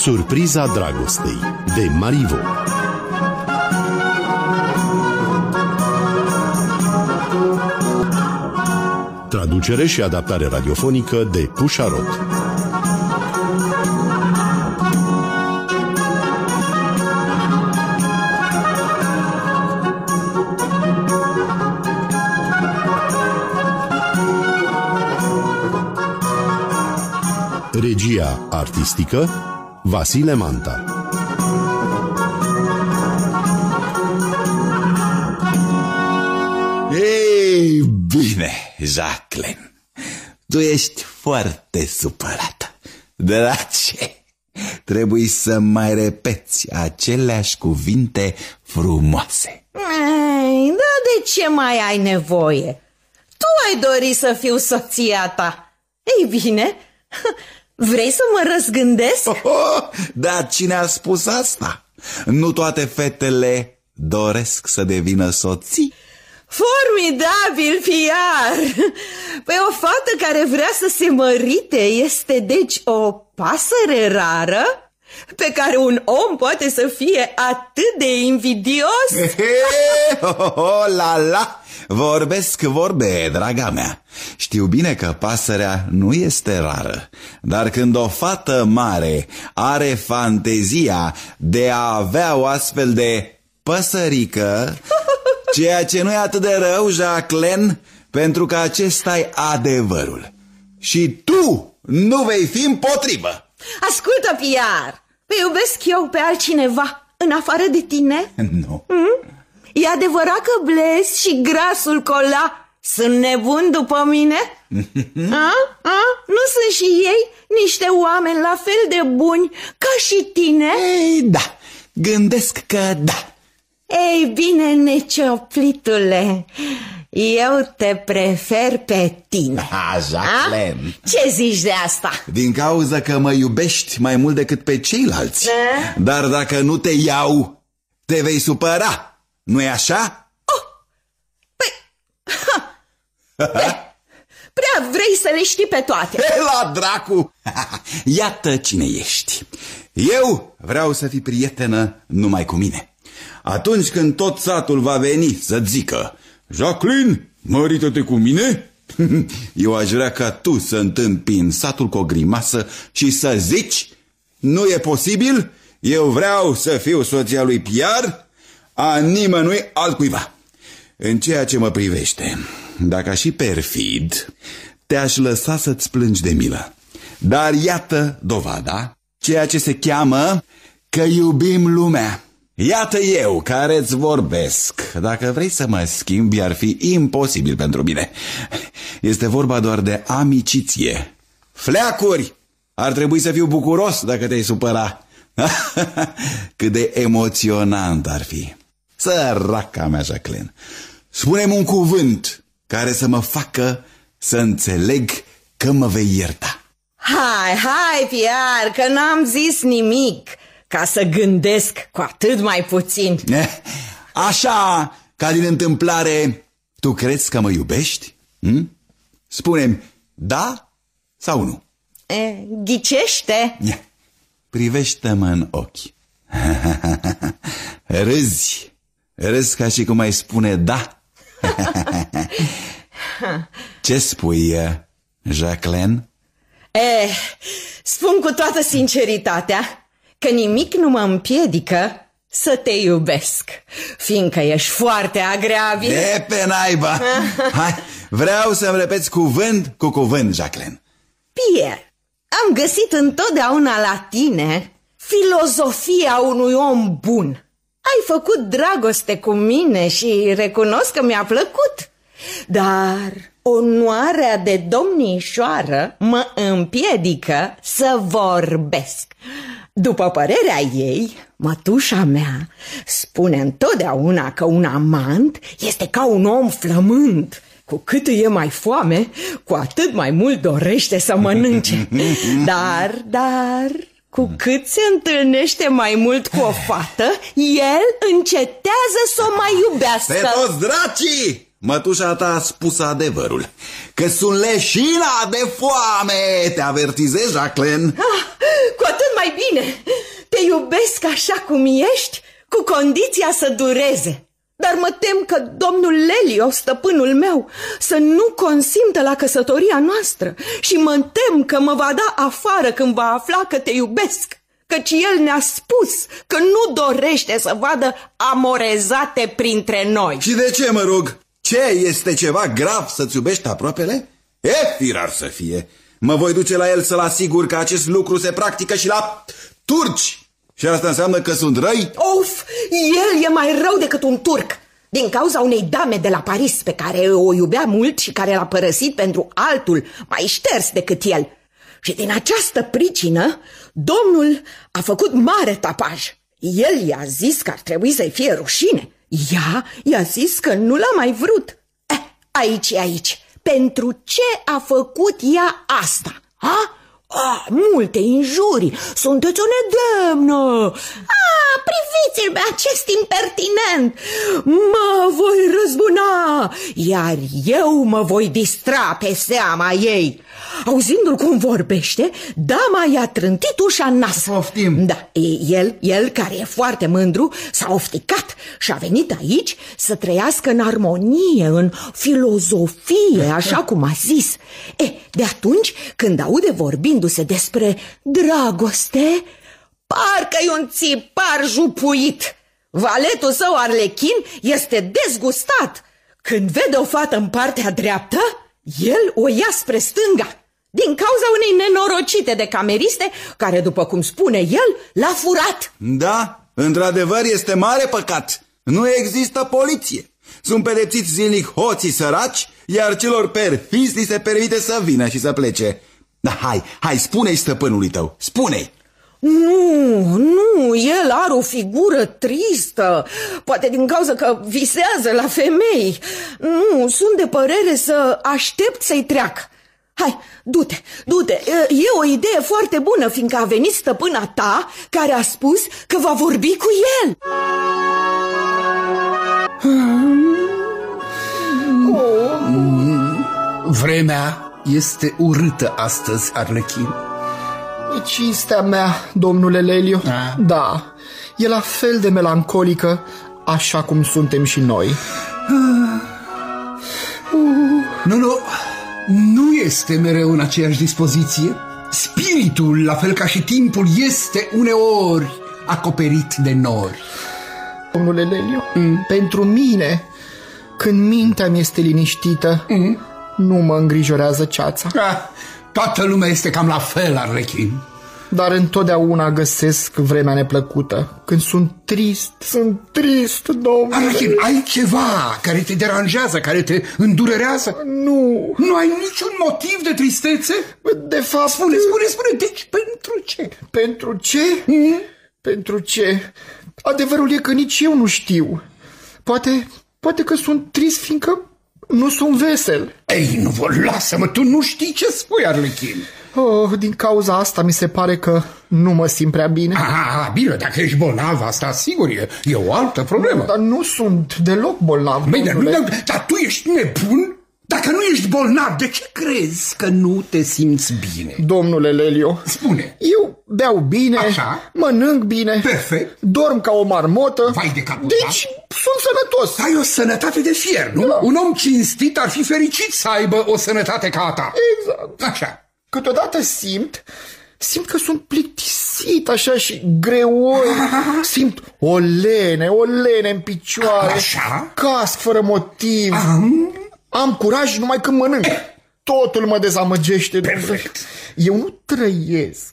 Surpriza dragostei de Marivaux. Traducere și adaptare radiofonică de Pușarot. Regia artistică Vasile Manta. Ei, bine, Jacqueline, tu ești foarte supărată. Drace, trebuie să mai repeți aceleași cuvinte frumoase. Da, de ce mai ai nevoie? Tu ai dori să fiu soția ta. Ei bine, vrei să mă răzgândesc? Dar cine a spus asta? Nu toate fetele doresc să devină soții? Formidabil, Pierre! Păi o fată care vrea să se mărite este deci o pasăre rară pe care un om poate să fie atât de invidios? La la! Vorbesc vorbe, draga mea. Știu bine că pasărea nu este rară, dar când o fată mare are fantezia de a avea o astfel de păsărică, ceea ce nu e atât de rău, Jacqueline, pentru că acesta-i adevărul. Și tu nu vei fi împotrivă. Ascultă, Pierre, îi iubesc eu pe altcineva în afară de tine? Nu. E adevărat că Blaise și grasul Cola sunt nebuni după mine? Nu sunt și ei niște oameni la fel de buni ca și tine? Ei, da, gândesc că da. Ei bine, necioplitule, eu te prefer pe tine. Jacqueline. Ce zici de asta? Din cauza că mă iubești mai mult decât pe ceilalți. Dar dacă nu te iau, te vei supăra. Nu-i așa? Prea vrei să le știi pe toate. La dracu! Iată cine ești. Eu vreau să fii prietenă numai cu mine. Atunci când tot satul va veni să-ți zică: Jacqueline, mărită-te cu mine, eu aș vrea ca tu să întâmpini satul cu o grimasă și să zici: nu e posibil, eu vreau să fiu soția lui Pierre, a nimănui altcuiva. În ceea ce mă privește, dacă aș fi perfid, te-aș lăsa să-ți plângi de milă. Dar iată dovada, ceea ce se cheamă că iubim lumea. Iată eu care îți vorbesc. Dacă vrei să mă schimbi, ar fi imposibil pentru mine. Este vorba doar de amiciție. Fleacuri! Ar trebui să fiu bucuros dacă te-ai supăra. Cât de emoționant ar fi. Săraca mea, Jacqueline, spune-mi un cuvânt care să mă facă să înțeleg că mă vei ierta. Hai, Pierre, că n-am zis nimic. Ca să gândesc cu atât mai puțin. Așa, ca din întâmplare, tu crezi că mă iubești? Spune-mi da sau nu? Ghicește. Privește-mă în ochi. Râzi ca și cum ai spune da. Ce spui, Jacqueline? Spun cu toată sinceritatea că nimic nu mă împiedică să te iubesc, fiindcă ești foarte agreabil. De pe naiba. Hai, vreau să-mi repeți cuvânt cu cuvânt, Jacqueline. Pierre, am găsit întotdeauna la tine filozofia unui om bun. Ai făcut dragoste cu mine și recunosc că mi-a plăcut. Dar onoarea de domnișoară mă împiedică să vorbesc. După părerea ei, mătușa mea spune întotdeauna că un amant este ca un om flămând. Cu cât e mai foame, cu atât mai mult dorește să mănânce. Dar, cu cât se întâlnește mai mult cu o fată, el încetează să o mai iubească. Pe toți dracii! mătușa ta a spus adevărul, că sunt leșina de foame. Te avertizez, Jacqueline. Cu atât mai bine. Te iubesc așa cum ești, cu condiția să dureze. Dar mă tem că domnul Lelio, stăpânul meu, să nu consimtă la căsătoria noastră și mă tem că mă va da afară când va afla că te iubesc, căci el ne-a spus că nu dorește să vadă amorezate printre noi. Și de ce, mă rog? Ce, este ceva grav să-ți iubești aproapele? E firar să fie. Mă voi duce la el să-l asigur că acest lucru se practică și la turci. Și asta înseamnă că sunt răi? Of, el e mai rău decât un turc, din cauza unei dame de la Paris pe care o iubea mult și care l-a părăsit pentru altul mai șters decât el. Și din această pricină, domnul a făcut mare tapaj. El i-a zis că ar trebui să-i fie rușine. Ea i-a zis că nu l-a mai vrut. Aici. Pentru ce a făcut ea asta? Ha? Multe injurii, sunteți o nedemnă. Priviți-l pe acest impertinent. Mă voi răzbuna, iar eu mă voi distra pe seama ei. Auzindu-l cum vorbește, dama i-a trântit ușa în nas. Poftim. Da, el, care e foarte mândru, s-a ofticat și a venit aici să trăiască în armonie, în filozofie, așa cum a zis. De atunci, când aude vorbindu-se despre dragoste, parcă-i un țipar jupuit. Valetul său Arlechin este dezgustat. Când vede o fată în partea dreaptă, el o ia spre stânga, din cauza unei nenorocite de cameriste care, după cum spune el, l-a furat. Da, într-adevăr este mare păcat. Nu există poliție. Sunt pedepsiți zilnic hoții săraci, iar celor perfizi li se permite să vină și să plece. Da, hai, spune-i stăpânului tău, spune-i. Nu, el are o figură tristă, poate din cauza că visează la femei. Nu, sunt de părere să aștept să-i treacă. Hai, du-te, e o idee foarte bună, fiindcă a venit stăpâna ta care a spus că va vorbi cu el. Vremea este urâtă astăzi, Arlechin. E cinstea mea, domnule Lelio. Da, e la fel de melancolică, așa cum suntem și noi. Nu este mereu în aceeași dispoziție. Spiritul, la fel ca și timpul, este uneori acoperit de nori. Domnule Lelio, pentru mine, când mintea mi este liniștită, nu mă îngrijorează ceața. Toată lumea este cam la fel, Arlechin. Dar întotdeauna găsesc vremea neplăcută. Când sunt trist, domnule. Arlechin, ai ceva care te deranjează, care te îndurerează? Nu. Nu ai niciun motiv de tristețe? De fapt... Spune, deci pentru ce? Pentru ce? Pentru ce? Adevărul e că nici eu nu știu. Poate că sunt trist fiindcă nu sunt vesel. Ei, nu vă lasă-mă, tu nu știi ce spui, Arlechin. Din cauza asta mi se pare că nu mă simt prea bine. Bine, dacă ești bolnav, asta sigur e o altă problemă. Dar nu sunt deloc bolnav. Bine, dar tu ești nebun? Dacă nu ești bolnav, de ce crezi că nu te simți bine? Domnule Lelio, spune. Eu beau bine, așa, mănânc bine, perfect, dorm ca o marmotă. Vai de capul, deci sunt sănătos. Ai o sănătate de fier, nu? Da. Un om cinstit ar fi fericit să aibă o sănătate ca a ta. Exact. Așa. Câteodată simt că sunt plictisit așa și greoi. Simt o lene în picioare. Așa? Casc fără motiv. Am curaj numai când mănânc. Totul mă dezamăgește. Perfect. Eu nu trăiesc.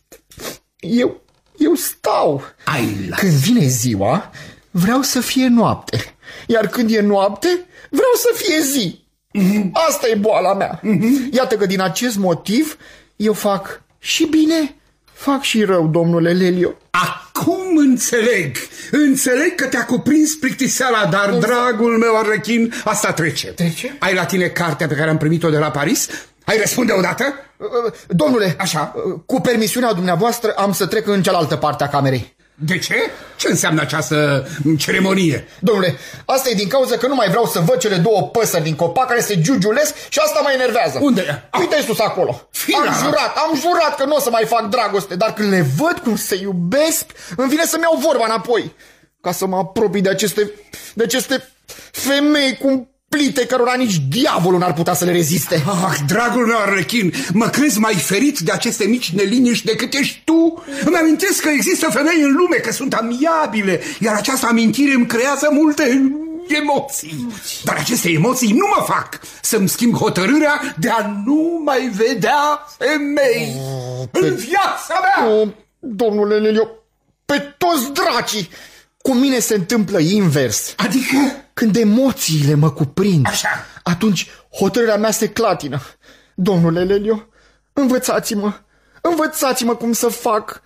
Eu stau. Când vine ziua, vreau să fie noapte. Iar când e noapte, vreau să fie zi. Asta e boala mea. Iată că din acest motiv eu fac și bine, fac și rău, domnule Lelio. Acum înțeleg că te-a cuprins plictiseala, dar, dragul meu Arlechin, asta trece. Ai la tine cartea pe care am primit-o de la Paris? Hai, răspunde odată. Domnule, așa, cu permisiunea dumneavoastră am să trec în cealaltă parte a camerei. De ce? Ce înseamnă această ceremonie? Domnule, asta e din cauza că nu mai vreau să văd cele două păsări din copac care se giugiulesc și asta mă enervează. Unde? Uite sus acolo. Am jurat că nu o să mai fac dragoste, dar când le văd cum se iubesc, îmi vine să-mi iau vorba înapoi. Ca să mă apropii de aceste femei cumplite cărora nici diavolul n-ar putea să le reziste. Dragul meu Arlechin, mă crezi mai ferit de aceste mici neliniști decât ești tu? Îmi amintesc că există femei în lume, că sunt amiabile, iar această amintire îmi creează multe emoții. Dar aceste emoții nu mă fac să-mi schimb hotărârea de a nu mai vedea femei în viața mea. Domnule Lelio, pe toți dracii! Cu mine se întâmplă invers. Adică? Când emoțiile mă cuprind, așa, atunci hotărârea mea se clatină. Domnule Lelio, învățați-mă cum să fac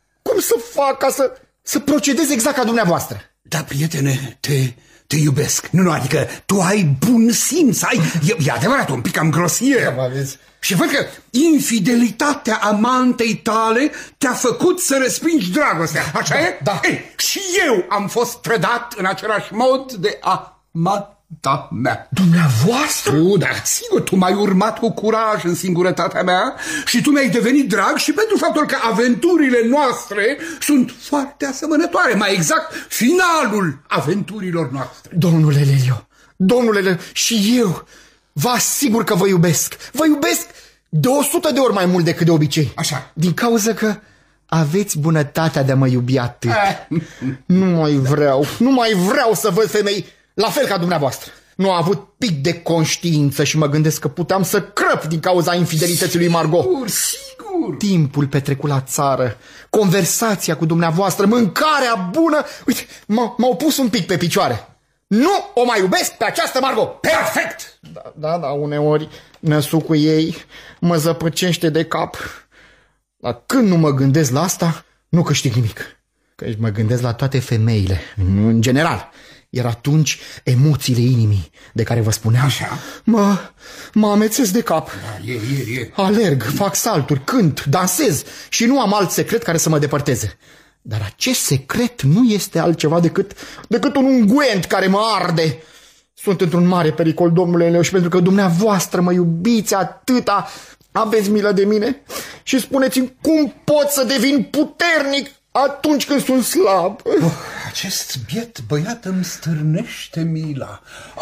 ca să procedez exact ca dumneavoastră. Da, prietene, te iubesc. Nu, adică tu ai bun simț, e adevărat, un pic am grosier. Și văd că infidelitatea amantei tale te-a făcut să respingi dragostea, așa e? Da. Ei, și eu am fost trădat în același mod de amanta mea. Dumneavoastră? Da, sigur, tu m-ai urmat cu curaj în singurătatea mea și tu mi-ai devenit drag și pentru faptul că aventurile noastre sunt foarte asemănătoare, mai exact finalul aventurilor noastre. Domnule Lelio, și eu vă asigur că vă iubesc. Vă iubesc de 100 de ori mai mult decât de obicei. Așa. Din cauza că aveți bunătatea de a mă iubi atât. Nu mai vreau să văd femei la fel ca dumneavoastră. Nu am avut pic de conștiință și mă gândesc că puteam să crăp din cauza infidelității lui Margot. Sigur. Timpul petrecut la țară, conversația cu dumneavoastră, mâncarea bună, uite, m-au pus un pic pe picioare. Nu o mai iubesc pe această Margot. Perfect! Da, uneori năsucul ei mă zăpăcește de cap. Dar când nu mă gândesc la asta, nu câștig nimic. Că mă gândesc la toate femeile, în general. Iar atunci emoțiile inimii de care vă spuneam, așa, mă amețesc de cap. Da, Alerg, fac salturi, cânt, dansez și nu am alt secret care să mă depărteze. Dar acest secret nu este altceva decât un unguent care mă arde. Sunt într-un mare pericol, domnule Lelio, și pentru că dumneavoastră mă iubiți atâta, aveți milă de mine și spuneți-mi cum pot să devin puternic atunci când sunt slab. Acest biet băiat îmi stârnește mila.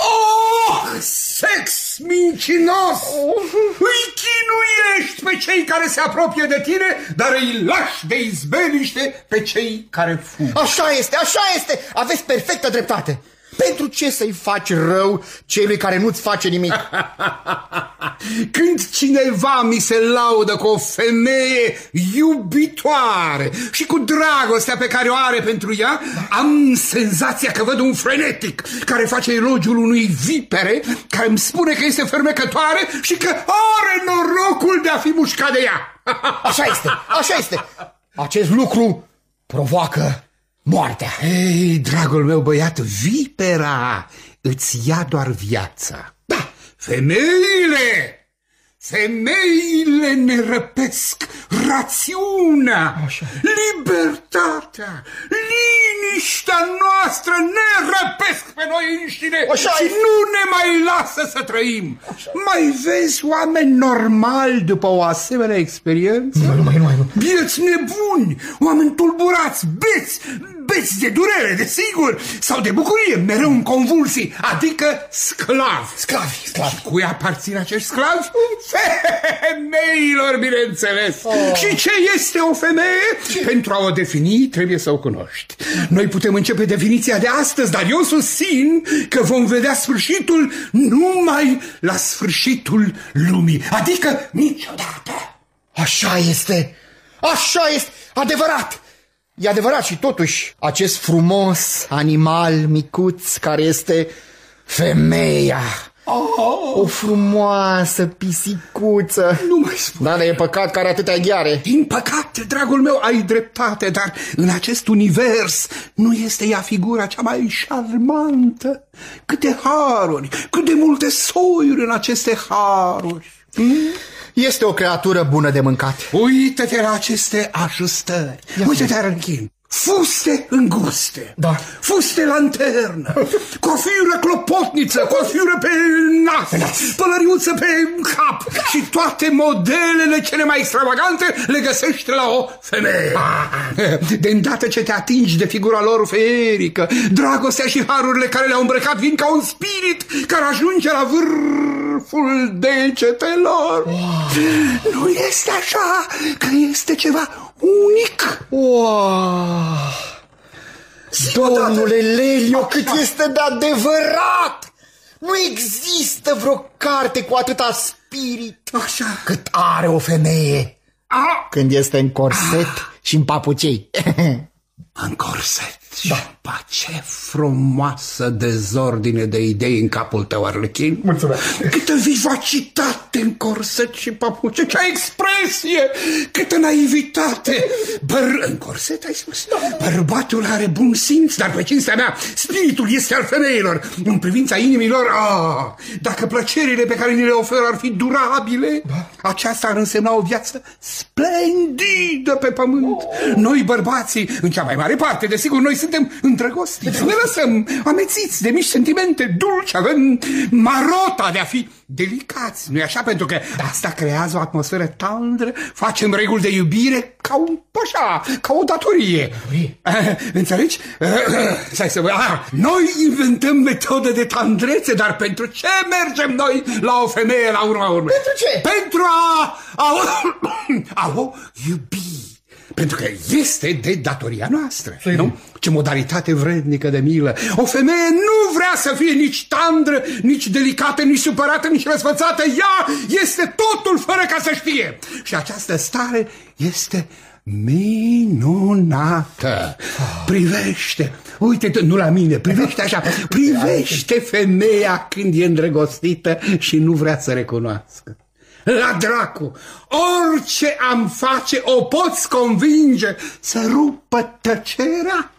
Sex mincinos! Îi chinuiești pe cei care se apropie de tine, dar îi lași de izbeliște pe cei care fug. Așa este, aveți perfectă dreptate. Pentru ce să-i faci rău celui care nu-ți face nimic? Când cineva mi se laudă cu o femeie iubitoare și cu dragostea pe care o are pentru ea, am senzația că văd un frenetic care face elogiul unui vipere care îmi spune că este fermecătoare și că are norocul de a fi mușcat de ea. Așa este. Acest lucru provoacă moartea. Ei, dragul meu băiat, vipera îți ia doar viața. Da, femeile ne răpesc rațiunea, libertatea, liniștea noastră ne răpesc pe noi înșine și nu ne mai lasă să trăim. Mai vezi oameni normali după o asemenea experiență? Nu. Bieți nebuni, oameni tulburați, beți de durere, desigur, sau de bucurie, mereu în convulsii, adică sclavi. Și cui aparțin acești sclavi? Femeilor, bineînțeles. Și ce este o femeie? Pentru a o defini trebuie să o cunoști. Noi putem începe definiția de astăzi, dar eu susțin că vom vedea sfârșitul numai la sfârșitul lumii, adică niciodată. Așa este, adevărat. E adevărat și totuși acest frumos animal micuț care este femeia, o frumoasă pisicuță. Nu mai spune. Dar e păcat că are atâtea gheare. Din păcate, dragul meu, ai dreptate, dar în acest univers nu este ea figura cea mai șarmantă. Câte haruri, cât de multe soiuri în aceste haruri. Este o creatură bună de mâncat. Uită-te la aceste ajustări. Uite-te, Arlechin. fuste înguste, da. Fuste lanternă, cofiură clopotniță, cofiură pe nas, pălăriuță pe cap și toate modelele cele mai extravagante le găsești la o femeie. De îndată ce te atingi de figura lor feerică, dragostea și harurile care le-au îmbrăcat vin ca un spirit care ajunge la vârful degetelor. Nu este așa, că este ceva unic. Domnule Lelio, cât este de adevărat! Nu există vreo carte cu atâta spirit așa cât are o femeie când este în corset și în papucei. În corset și ce frumoasă dezordine de idei în capul tău, Arlechin. Mulțumesc. Câtă vivacitate în corset și papuce, ce expresie, câtă naivitate. În corset ai spus? Bărbatul are bun simț, dar pe cinstea mea, spiritul este al femeilor. În privința inimilor, dacă plăcerile pe care ni le oferă ar fi durabile, aceasta ar însemna o viață splendidă pe pământ. Noi bărbații, în cea mai mare parte, desigur, noi suntem îndrăgostiți. Ne lăsăm amețiți de mici sentimente dulci, avem marota de a fi delicați, nu-i așa? Pentru că asta creează o atmosferă tandră, facem reguli de iubire ca un așa, ca o datorie. Înțelegi? Noi inventăm metode de tandrețe, dar pentru ce mergem noi la o femeie la urma urmei? Pentru ce? Pentru a o iubi. Pentru că este de datoria noastră, nu? Ce modalitate vrednică de milă. O femeie nu vrea să fie nici tandră, nici delicată, nici supărată, nici răsfățată. Ea este totul fără ca să știe. Și această stare este minunată. Privește, uite, nu la mine, privește așa, privește femeia când e îndrăgostită și nu vrea să recunoască. La dracu, orice am face o poți convinge să rupă tăcerea?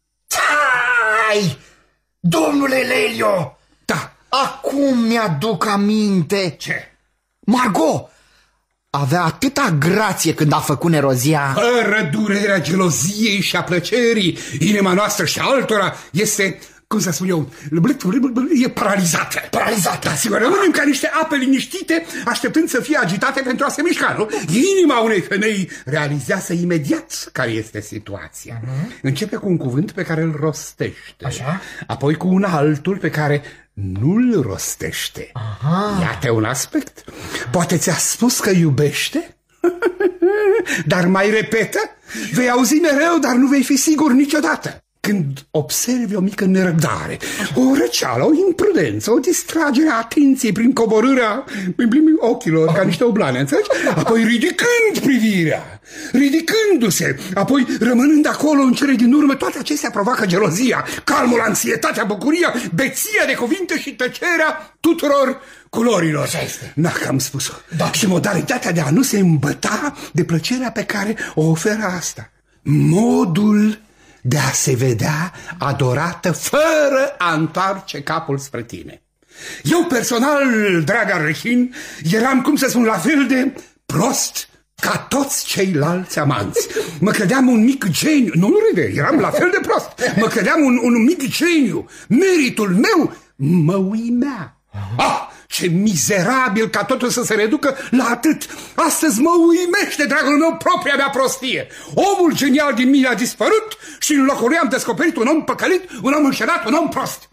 Stai! Domnule Lelio! Da. Acum mi-aduc aminte. Ce? Margot avea atâta grație când a făcut nerozia. Fără durerea geloziei și a plăcerii, inima noastră și altora este... Cum să spun eu, e paralizată. Paralizată. Da, sigur, rămânem ca niște ape liniștite, așteptând să fie agitate pentru a se mișca, nu? Inima unei femei realizează imediat care este situația. Începe cu un cuvânt pe care îl rostește. Așa? Apoi cu un altul pe care nu-l rostește. Iată un aspect. Poate ți-a spus că iubește, dar mai repetă. Vei auzi mereu, dar nu vei fi sigur niciodată. Când observi o mică nerăbdare, o răceală, o imprudență, o distragere a atenției prin coborârea ochilor ca niște oblane, înțelegi? Apoi ridicând privirea, ridicându-se, apoi rămânând acolo în cele din urmă, toate acestea provoacă gelozia, calmul, anxietatea, bucuria, beția de cuvinte și tăcerea tuturor culorilor. Că am spus-o. Și modalitatea de a nu se îmbăta de plăcerea pe care o oferă asta. Modul de a se vedea adorată fără a întoarce capul spre tine. Eu personal, drag Arlechin, eram, cum să spun, la fel de prost ca toți ceilalți amanți. Mă credeam un mic geniu. Nu râde, eram la fel de prost. Mă credeam un mic geniu. Meritul meu mă uimea. Ce mizerabil ca totul să se reducă la atât. Astăzi mă uimește, dragul meu, propria mea prostie. Omul genial din mine a dispărut și în locul lui am descoperit un om păcălit, un om înșelat, un om prost.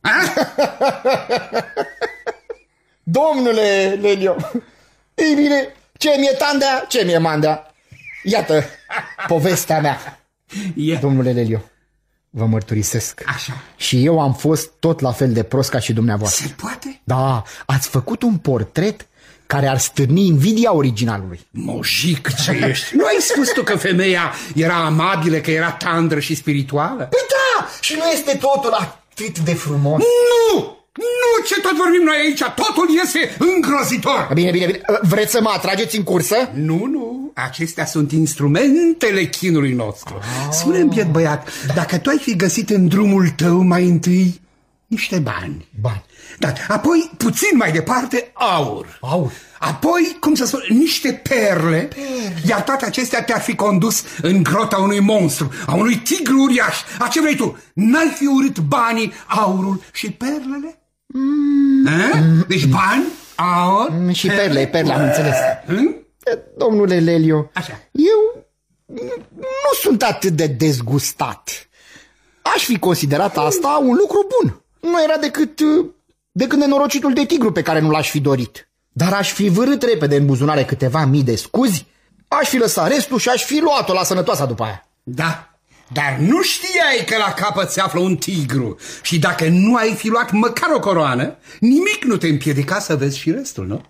Domnule Lelio, ei bine, ce mi-e tandea, ce mi-e mandea. Iată povestea mea. Domnule Lelio, vă mărturisesc. Așa. Și eu am fost tot la fel de prost ca și dumneavoastră. Se poate? Da, ați făcut un portret care ar stârni invidia originalului. Mojic ce ești! Nu ai spus tu că femeia era amabilă, că era tandră și spirituală? Păi da, și nu este totul atât de frumos? Nu! Nu, ce tot vorbim noi aici, totul este îngrozitor. Bine, vreți să mă atrageți în cursă? Nu, acestea sunt instrumentele chinului nostru. Spune-mi, biet băiat, dacă tu ai fi găsit în drumul tău mai întâi niște bani, Da, apoi, puțin mai departe, aur. Aur. Apoi, cum să spun, niște perle. Iar toate acestea te-ar fi condus în grota unui monstru, a unui tigru uriaș. A ce vrei tu? N-ai fi urât banii, aurul și perlele? Deci bani, aur... Și perle, am înțeles. Domnule Lelio, așa. Eu nu sunt atât de dezgustat. Aș fi considerat asta un lucru bun. Nu era decât nenorocitul de tigru pe care nu l-aș fi dorit. Dar aș fi vârât repede în buzunare câteva mii de scuzi, aș fi lăsat restul și aș fi luat-o la sănătoasa după aia. Da, dar nu știai că la capăt se află un tigru. Și dacă nu ai fi luat măcar o coroană, nimic nu te împiedica să vezi și restul, nu?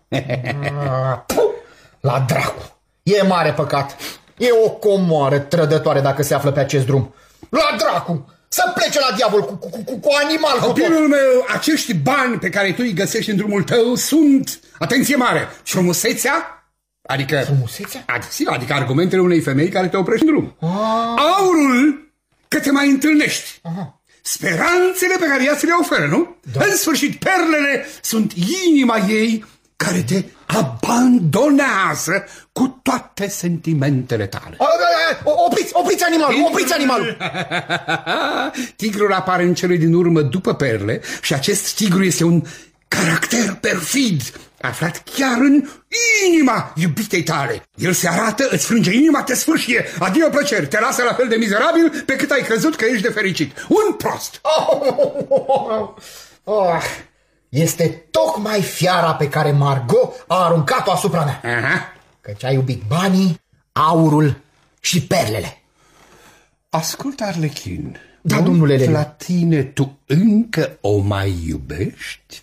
La dracu! E mare păcat. E o comoară trădătoare dacă se află pe acest drum. La dracu! Să plece la diavol cu animal. Copilul meu, acești bani pe care tu îi găsești în drumul tău sunt, atenție mare, frumusețea, adică... Frumusețea? Adică argumentele unei femei care te oprește în drum. Aurul, că te mai întâlnești. Speranțele pe care ea ți le oferă, nu? Da. În sfârșit, perlele sunt inima ei care te abandonează cu toate sentimentele tale. Opriți animalul! Tigrul apare în cele din urmă după perle și acest tigru este un caracter perfid, aflat chiar în inima iubitei tale. El se arată, îți frânge inima, te sfârșie. Adio plăceri, te lasă la fel de mizerabil pe cât ai crezut că ești de fericit. Un prost! Este tocmai fiara pe care Margot a aruncat-o asupra mea. Căci a iubit banii, aurul și perlele. Ascultă, Arlechin. Da, domnule Lelio. La tine tu încă o mai iubești?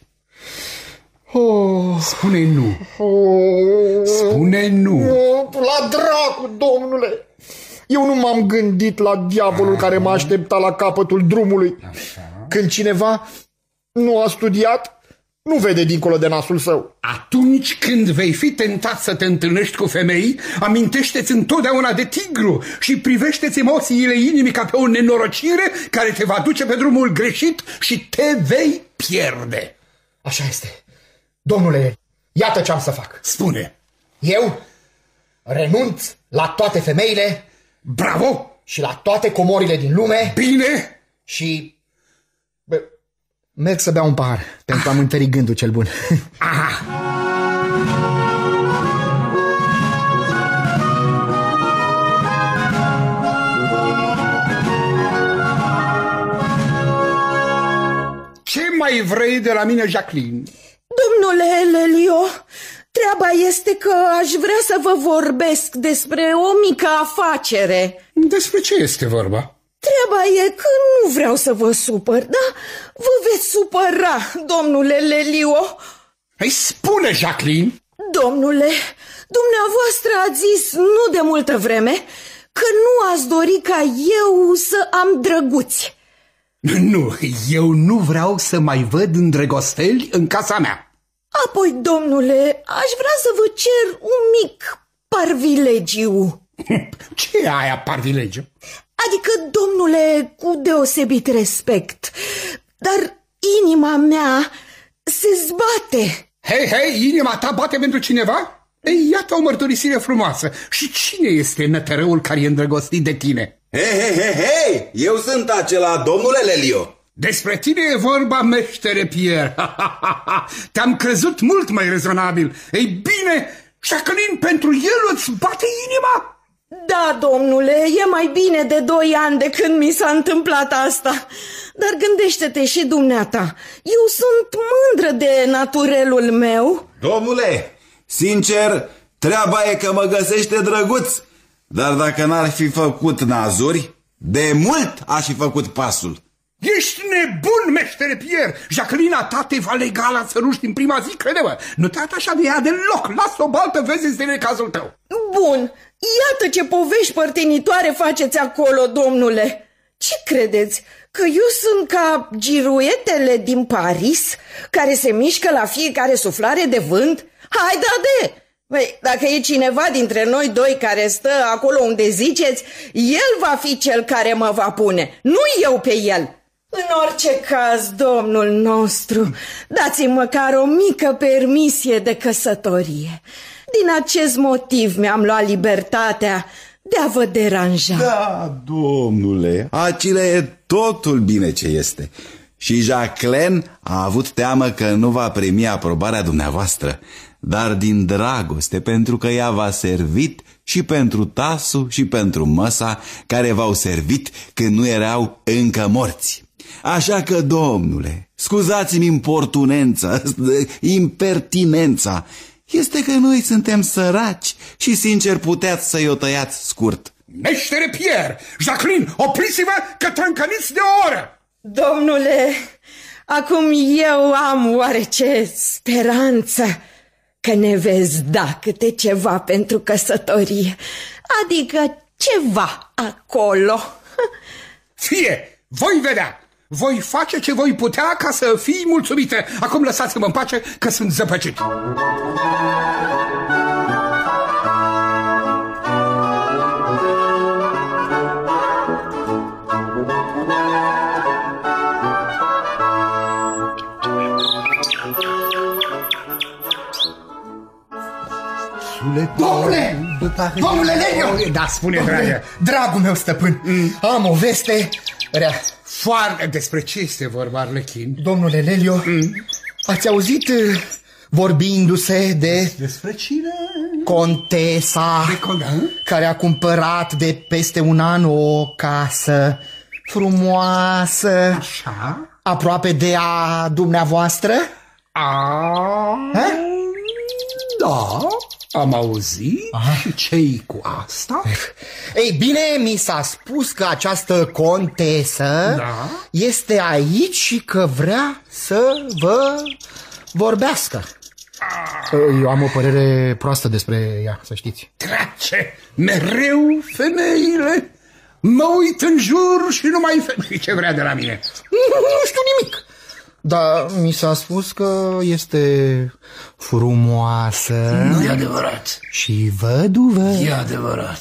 Spune nu. Spune nu. La dracu, domnule. Eu nu m-am gândit la diavolul care mă aștepta la capătul drumului. Când cineva nu a studiat, nu vede dincolo de nasul său. Atunci când vei fi tentat să te întâlnești cu femei, amintește-ți întotdeauna de tigru și privește-ți emoțiile inimii ca pe o nenorocire care te va duce pe drumul greșit și te vei pierde. Așa este. Domnule, iată ce am să fac. Spune. Eu renunț la toate femeile. Bravo! Și la toate comorile din lume. Bine! Și... merg să beau un pahar pentru a-mi întări gândul cel bun. Ce mai vrei de la mine, Jacqueline? Domnule Lelio, treaba este că aș vrea să vă vorbesc despre o mică afacere. Despre ce este vorba? Treaba e că nu vreau să vă supăr, dar vă veți supăra, domnule Lelio. Hai, spune, Jacqueline. Domnule, dumneavoastră ați zis nu de multă vreme că nu ați dori ca eu să am drăguți. Nu, eu nu vreau să mai văd îndrăgosteli în casa mea. Apoi, domnule, aș vrea să vă cer un mic parvilegiu. Ce e aia parvilegiu? Adică, domnule, cu deosebit respect, dar inima mea se zbate. Hei, inima ta bate pentru cineva? Ei, iată o mărturisire frumoasă. Și cine este nătărăul care e îndrăgostit de tine? Hei, eu sunt acela, domnule Lelio. Despre tine e vorba, meștere Pierre. Te-am crezut mult mai rezonabil. Ei bine, Jacqueline, pentru el îți bate inima? Da, domnule, e mai bine de 2 ani de când mi s-a întâmplat asta. Dar gândește-te și dumneata, eu sunt mândră de naturelul meu. Domnule, sincer, treaba e că mă găsește drăguț. Dar dacă n-ar fi făcut nazuri, de mult aș fi făcut pasul. Ești nebun, meștere Pierre! Jacqueline ta te va lega la țăruși din prima zi, crede-mă! Nu te atașa de ea deloc! Lasă o baltă, vezi, este necazul tău! Bun, iată ce povești părtinitoare faceți acolo, domnule! Ce credeți? Că eu sunt ca giruetele din Paris, care se mișcă la fiecare suflare de vânt? Hai, da! Păi, dacă e cineva dintre noi doi care stă acolo unde ziceți, el va fi cel care mă va pune, nu eu pe el. În orice caz, domnul nostru, dați-mi măcar o mică permisie de căsătorie. Din acest motiv mi-am luat libertatea de a vă deranja. Da, domnule, acela e totul bine ce este. Și Jacqueline a avut teamă că nu va primi aprobarea dumneavoastră, dar din dragoste, pentru că ea v-a servit și pentru Tasu și pentru Măsa, care v-au servit când nu erau încă morți. Așa că, domnule, scuzați-mi importunența, impertinența. Este că noi suntem săraci și, sincer, puteați să-i o tăiați scurt. Meștere Pierre! Jacqueline, opriți-vă că trâncăniți de o oră! Domnule, acum eu am oarece speranță că ne veți da câte ceva pentru căsătorie, adică ceva acolo. Fie, voi vedea! Voi face ce voi putea ca să fii mulțumită. Acum lăsați-mă în pace că sunt zăpăcit. Domnule Leniu! Da, spune, dragă. Dragul meu stăpân, am o veste rea. Foarte. Despre ce este vorba, Arlechin? Domnule Lelio, ați auzit vorbindu-se de... Despre cine? Contesa, care a cumpărat de peste un an o casă frumoasă. Așa? Aproape de a dumneavoastră? Da, am auzit. Și ce-i cu asta? Ei bine, mi s-a spus că această contesă este aici și că vrea să vă vorbească. Eu am o părere proastă despre ea, să știți. Trace, mereu femeile. Mă uit în jur și nu mai femei. Ce vrea de la mine? Nu știu nimic. Dar mi s-a spus că este frumoasă. Nu e adevărat. Și văduvă. E adevărat.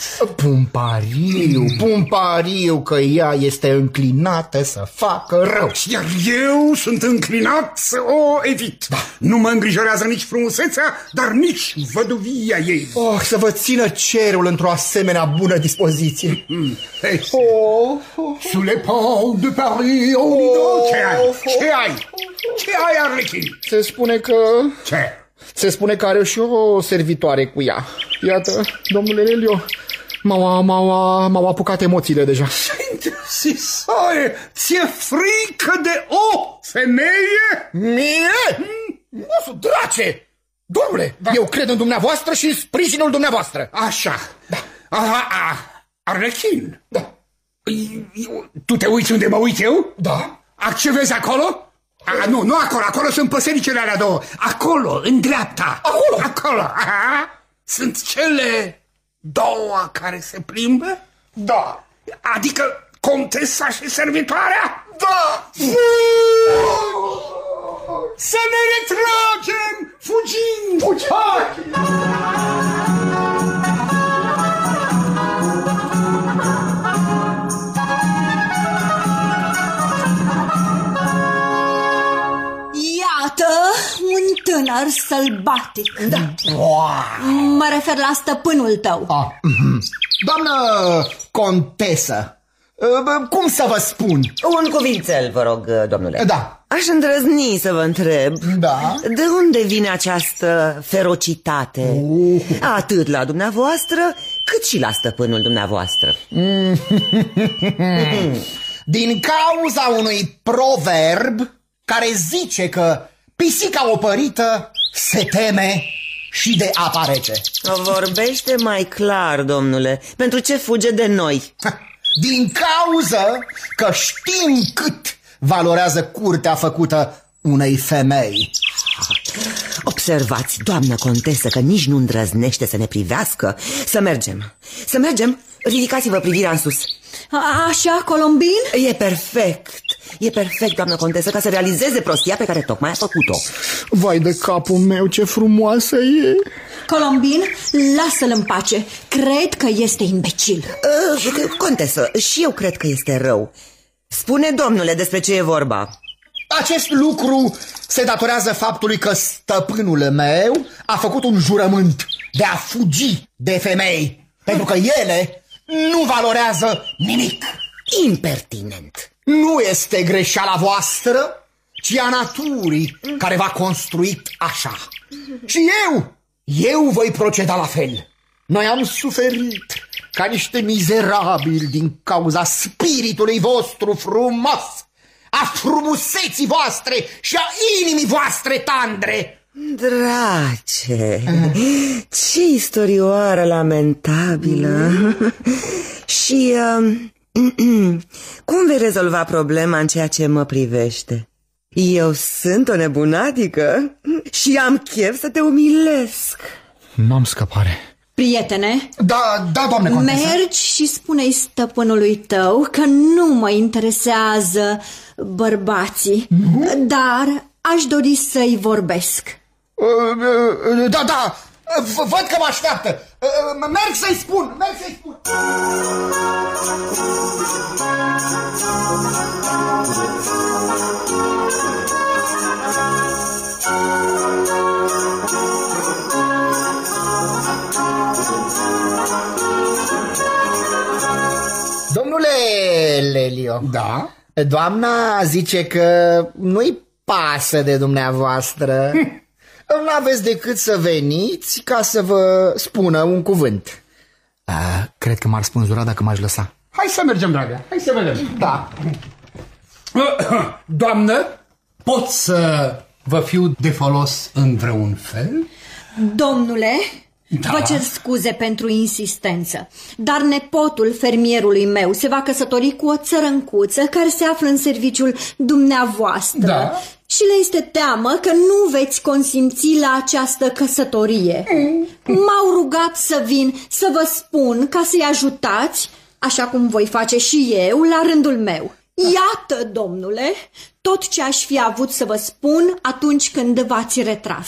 Pumpariu că ea este înclinată să facă rău. Iar eu sunt înclinat să o evit. Nu mă îngrijorează nici frumusețea, dar nici văduvia ei. Să vă țină cerul într-o asemenea bună dispoziție. Sous les ponts de Paris, Ce ai? Ce ai, Arlechin? Se spune că... Ce? Se spune că are și o servitoare cu ea. Iată, domnule Lelio, m-au apucat emoțiile deja. Sisore, ți-e frică de o femeie? Mie? Nu, drace! Domnule, eu cred în dumneavoastră și în sprijinul dumneavoastră. Așa. Arlechin? Da. Tu te uiți unde mă uit eu? Da. Ce vezi acolo? Nu acolo, acolo sunt păsăricele alea două. Acolo, în dreapta. Acolo. Sunt cele două care se plimbă? Da. Adică contesa și servitoarea? Da. Să ne retragem, fugind! Iată un tânăr sălbatic. Da. Mă refer la stăpânul tău. Doamnă contesă, cum să vă spun? Un cuvințel, vă rog, domnule. Da. Aș îndrăzni să vă întreb. Da. De unde vine această ferocitate? Atât la dumneavoastră, cât și la stăpânul dumneavoastră. Din cauza unui proverb care zice că pisica opărită se teme și de apa rece. Vorbește mai clar, domnule. Pentru ce fuge de noi? Din cauză că știm cât valorează curtea făcută unei femei. Observați, doamnă contesă, că nici nu îndrăznește să ne privească. Să mergem. Ridicați-vă privirea în sus. Așa, Colombin? E perfect, doamnă contesă, ca să realizeze prostia pe care tocmai a făcut-o. Vai de capul meu, ce frumoasă e! Colombin, lasă-l în pace. Cred că este imbecil. Contesă, și eu cred că este rău. Spune, domnule, despre ce e vorba. Acest lucru se datorează faptului că stăpânul meu a făcut un jurământ de a fugi de femei, pentru că ele nu valorează nimic. Impertinent. Nu este greșeala voastră, ci a naturii care v-a construit așa. Și eu voi proceda la fel. Noi am suferit ca niște mizerabili din cauza spiritului vostru frumos, a frumuseții voastre și a inimii voastre tandre. Drace, ce istorioară lamentabilă. Și cum vei rezolva problema în ceea ce mă privește? Eu sunt o nebunatică și am chef să te umilesc. N-am scăpare. Prietene, Da, doamne contesă. mergi și spune-i stăpânului tău că nu mă interesează bărbații, dar aș dori să-i vorbesc. Da, văd că mă așteaptă. Merg să-i spun. Domnule Lelio. Da? Doamna zice că nu-i pasă de dumneavoastră. Nu aveți decât să veniți ca să vă spună un cuvânt. Cred că m-ar spânzura dacă m-aș lăsa. Hai să mergem, dragă, hai să vedem. Da. Doamnă, pot să vă fiu de folos în vreun fel? Domnule, Da. vă cer scuze pentru insistență, dar nepotul fermierului meu se va căsători cu o țărâncuță care se află în serviciul dumneavoastră. Da. Și le este teamă că nu veți consimți la această căsătorie. M-au rugat să vin să vă spun ca să-i ajutați, așa cum voi face și eu la rândul meu. Iată, domnule, tot ce aș fi avut să vă spun atunci când v-ați retras.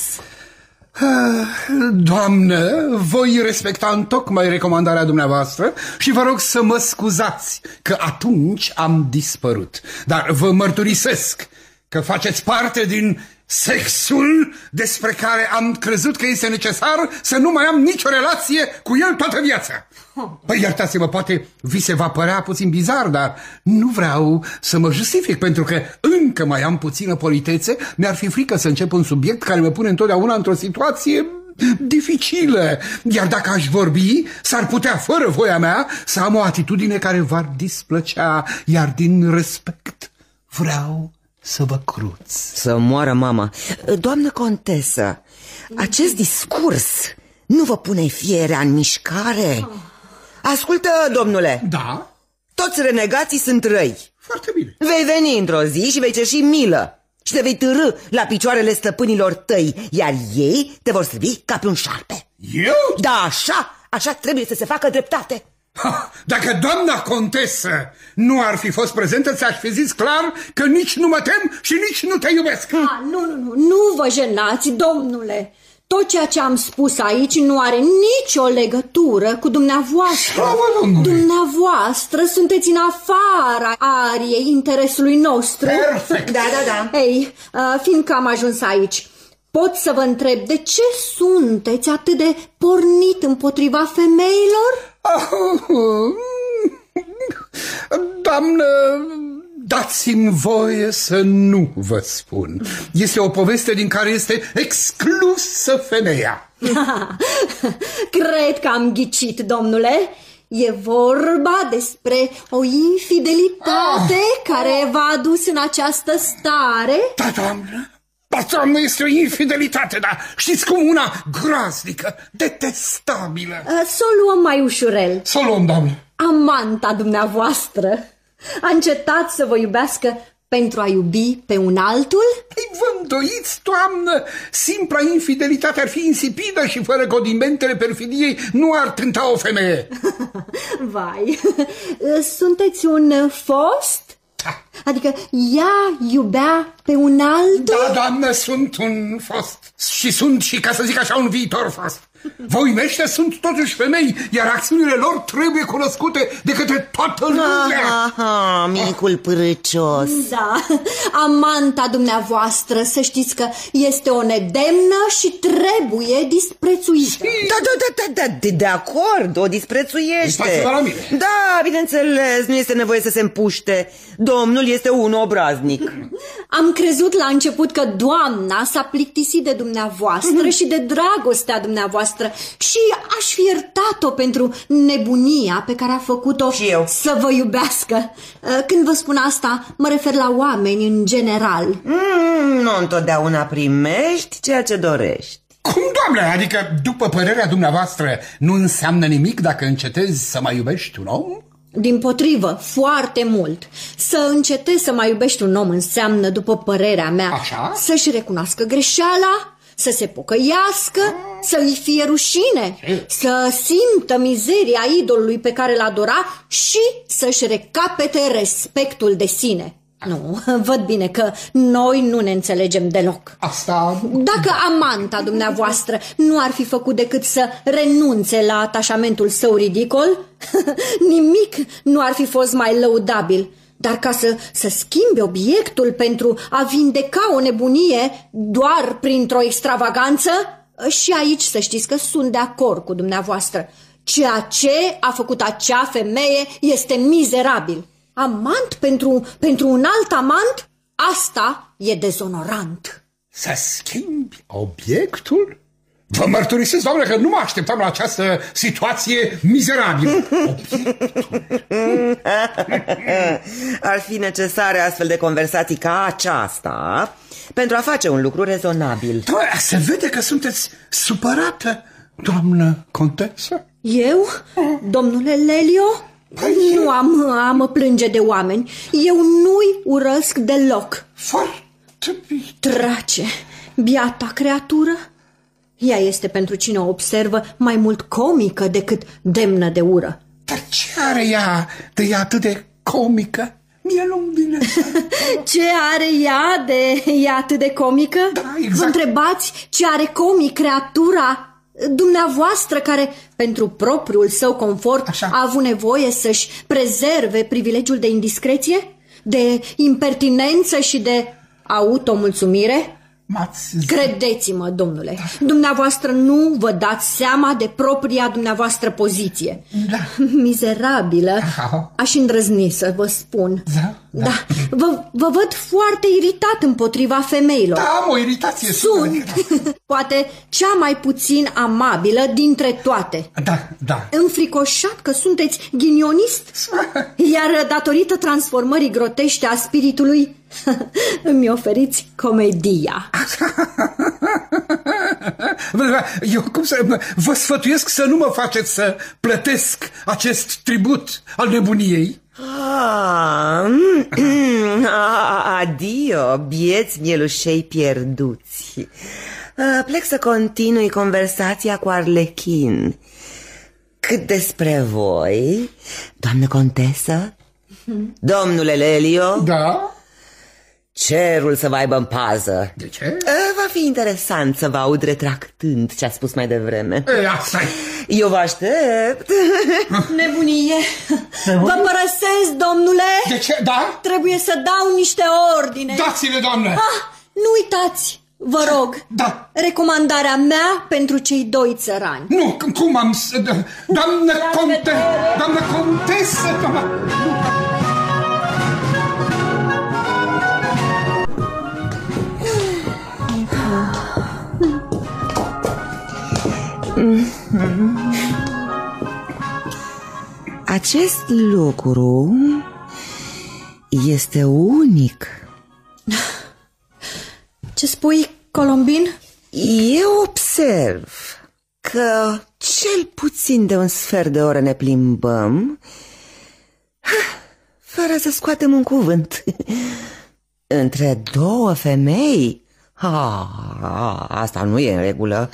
Doamnă, voi respecta întocmai recomandarea dumneavoastră și vă rog să mă scuzați că atunci am dispărut. Dar vă mărturisesc că faceți parte din sexul despre care am crezut că este necesar să nu mai am nicio relație cu el toată viața. Păi iertați-mă, poate vi se va părea puțin bizar, dar nu vreau să mă justific, pentru că încă mai am puțină politețe. Mi-ar fi frică să încep un subiect care mă pune întotdeauna într-o situație dificilă. Iar dacă aș vorbi, s-ar putea, fără voia mea, să am o atitudine care v-ar displăcea. Iar din respect vreau să vă cruț. Să moară mama. Doamnă contesă, acest discurs nu vă pune fierea în mișcare? Ascultă, domnule. Da? Toți renegații sunt răi. Foarte bine. Vei veni într-o zi și vei cerși milă și te vei târî la picioarele stăpânilor tăi, iar ei te vor servi ca pe un șarpe. Eu? Da, așa trebuie să se facă dreptate. Dacă doamna contesă nu ar fi fost prezentă, ți-aș fi zis clar că nici nu mă tem și nici nu te iubesc. Nu vă jenați, domnule. Tot ceea ce am spus aici nu are nicio legătură cu dumneavoastră. Dumneavoastră sunteți în afara ariei interesului nostru. Perfect. Da. Ei, fiindcă am ajuns aici, pot să vă întreb de ce sunteți atât de pornit împotriva femeilor? Doamnă, dați-mi voie să nu vă spun. Este o poveste din care este exclusă femeia. Cred că am ghicit, domnule. E vorba despre o infidelitate care v-a adus în această stare? Da, doamnă. Da, doamnă, este o infidelitate, dar știți cum, una groaznică, detestabilă. Să o luăm mai ușurel. Să o luăm, doamnă. Amanta dumneavoastră a încetat să vă iubească pentru a iubi pe un altul? Ei, vă îndoiți, doamnă? Simpla infidelitate ar fi insipidă și fără godimentele perfidiei nu ar tânta o femeie. Vai, sunteți un fost? Adică ea iubea pe un altul? Da, doamnă, sunt un fost. Și sunt și, ca să zic așa, un viitor fost. Vă uimește? Sunt totuși femei, iar acțiunile lor trebuie cunoscute de către toată lumea. Micul pârâcios. Da, amanta dumneavoastră, să știți că este o nedemnă și trebuie disprețuită. De acord, o disprețuiește. La mine. Da, bineînțeles, nu este nevoie să se împuște. Domnul este un obraznic. Am crezut la început că doamna s-a plictisit de dumneavoastră și de dragostea dumneavoastră și aș fi iertat-o pentru nebunia pe care a făcut-o să vă iubească. Când vă spun asta, mă refer la oameni în general. Nu întotdeauna primești ceea ce dorești. Cum, doamne? Adică, după părerea dumneavoastră, nu înseamnă nimic dacă încetezi să mai iubești un om? Dimpotrivă, foarte mult. Să încetezi să mai iubești un om înseamnă, după părerea mea, să-și recunoască greșeala, să se pocăiască, să îi fie rușine, să simtă mizeria idolului pe care l-adora și să-și recapete respectul de sine. Nu, văd bine că noi nu ne înțelegem deloc. Asta... Dacă amanta dumneavoastră nu ar fi făcut decât să renunțe la atașamentul său ridicol, nimic nu ar fi fost mai lăudabil. Dar ca să schimbe obiectul pentru a vindeca o nebunie doar printr-o extravaganță, și aici să știți că sunt de acord cu dumneavoastră. Ceea ce a făcut acea femeie este mizerabil. Amant pentru un alt amant? Asta e dezonorant. Să schimbi obiectul? Vă mărturisesc, doamne, că nu mă așteptam la această situație mizerabilă. Ar fi necesare astfel de conversații ca aceasta pentru a face un lucru rezonabil. Da, se vede că sunteți supărată, doamnă contesă. Eu? Domnule Lelio? Nu am a mă plânge de oameni. Eu nu-i urăsc deloc. Foarte bine. Trace, biata creatură. Ea este, pentru cine o observă, mai mult comică decât demnă de ură. Dar ce are ea de ea atât de comică? Mie nu-mi vine. Ce are ea de ea atât de comică? Da, exact. Vă întrebați ce are comic creatura dumneavoastră, care pentru propriul său confort a avut nevoie să-și prezerve privilegiul de indiscreție, de impertinență și de automulțumire? Credeți-mă, domnule, dumneavoastră nu vă dați seama de propria dumneavoastră poziție. Mizerabilă, aș îndrăzni să vă spun. Da. Vă văd foarte iritat împotriva femeilor. Da, am o iritație. Sunt, poate, cea mai puțin amabilă dintre toate. Da. Înfricoșat că sunteți ghinionist, iar datorită transformării grotește a spiritului îmi oferiți comedia. Eu vă sfătuiesc să nu mă faceți să plătesc acest tribut al nebuniei. Adio, bieți mielușei pierduți. Plec să continui conversația cu Arlechin. Cât despre voi, doamnă contesă, domnule Lelio... Da? Cerul să vă aibă în pază. De ce? Va fi interesant să vă aud retractând ce a spus mai devreme. Asta-i. Eu vă aștept. Nebunie. Vă părăsesc, domnule. De ce? Da? Trebuie să dau niște ordine. Dați-le, doamne. Nu uitați, vă rog. Da. Recomandarea mea pentru cei doi țărani. Nu, cum am... Doamnă contesă, Acest lucru este unic. Ce spui, Colombin? Eu observ că cel puțin de un sfert de oră ne plimbăm fără să scoatem un cuvânt. Între două femei? Asta nu e în regulă.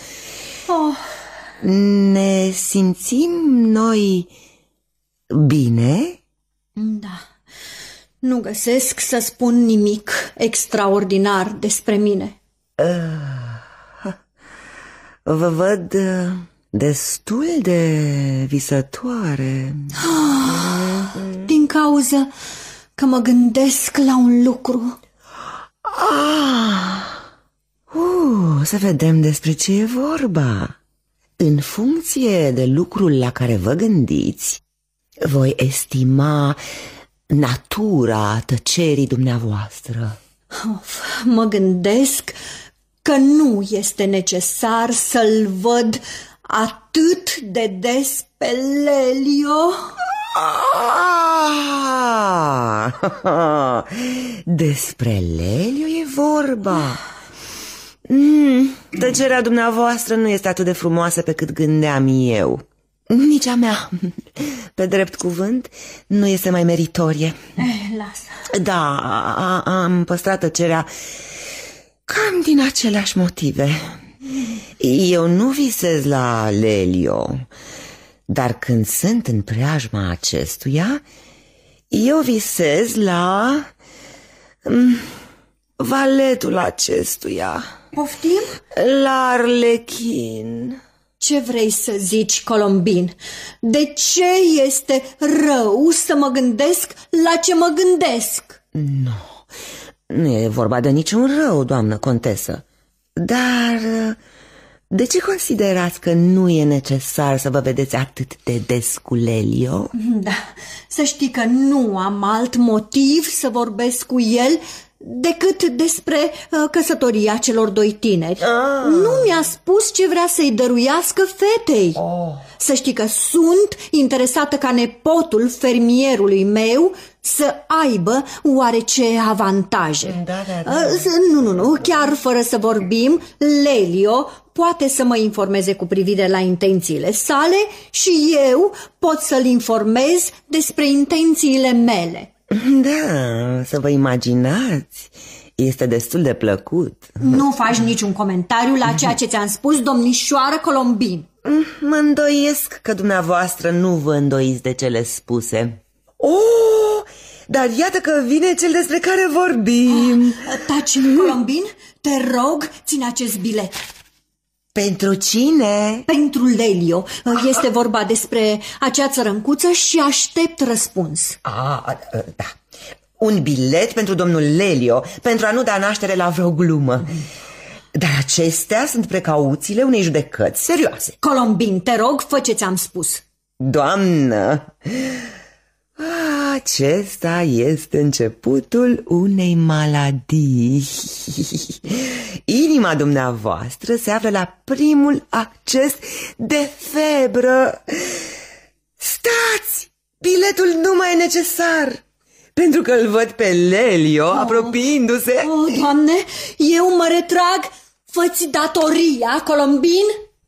Ne simțim noi bine? Da. Nu găsesc să spun nimic extraordinar despre mine. Vă văd destul de visătoare. Din cauza că mă gândesc la un lucru. Să vedem despre ce e vorba. În funcție de lucrul la care vă gândiți, voi estima natura tăcerii dumneavoastră. Mă gândesc că nu este necesar să-l văd atât de des pe Lelio. Despre Lelio e vorba. Tăcerea dumneavoastră nu este atât de frumoasă pe cât gândeam eu. Nici a mea, pe drept cuvânt, nu este mai meritorie. Lasă. Da, am păstrat tăcerea cam din aceleași motive. Eu nu visez la Lelio, dar când sunt în preajma acestuia, eu visez la valetul acestuia. Poftim? La Arlechin. Ce vrei să zici, Colombin? De ce este rău să mă gândesc la ce mă gândesc? Nu e vorba de niciun rău, doamnă contesă. Dar de ce considerați că nu e necesar să vă vedeți atât de des cu Lelio? Da, să știi că nu am alt motiv să vorbesc cu el decât despre căsătoria celor doi tineri. Nu mi-a spus ce vrea să-i dăruiască fetei. Să știi că sunt interesată ca nepotul fermierului meu să aibă oarece avantaje. Nu, chiar fără să vorbim, Lelio poate să mă informeze cu privire la intențiile sale și eu pot să-l informez despre intențiile mele. Da, să vă imaginați, este destul de plăcut. Nu faci niciun comentariu la ceea ce ți-am spus, domnișoară Colombin. Mă îndoiesc că dumneavoastră nu vă îndoiți de cele spuse. Dar iată că vine cel despre care vorbim. Taci, Colombin, te rog, ține acest bilet. Pentru cine? Pentru Lelio. Este vorba despre acea țărâncuță și aștept răspuns. Da. Un bilet pentru domnul Lelio, pentru a nu da naștere la vreo glumă. Dar acestea sunt precauțiile unei judecăți serioase. Colombin, te rog, fă ce ți-am spus. Doamnă, acesta este începutul unei maladii. Inima dumneavoastră se află la primul acces de febră. Stați! Biletul nu mai e necesar, pentru că îl văd pe Lelio apropiindu-se. Doamne, eu mă retrag. Fă-ți datoria, Colombin.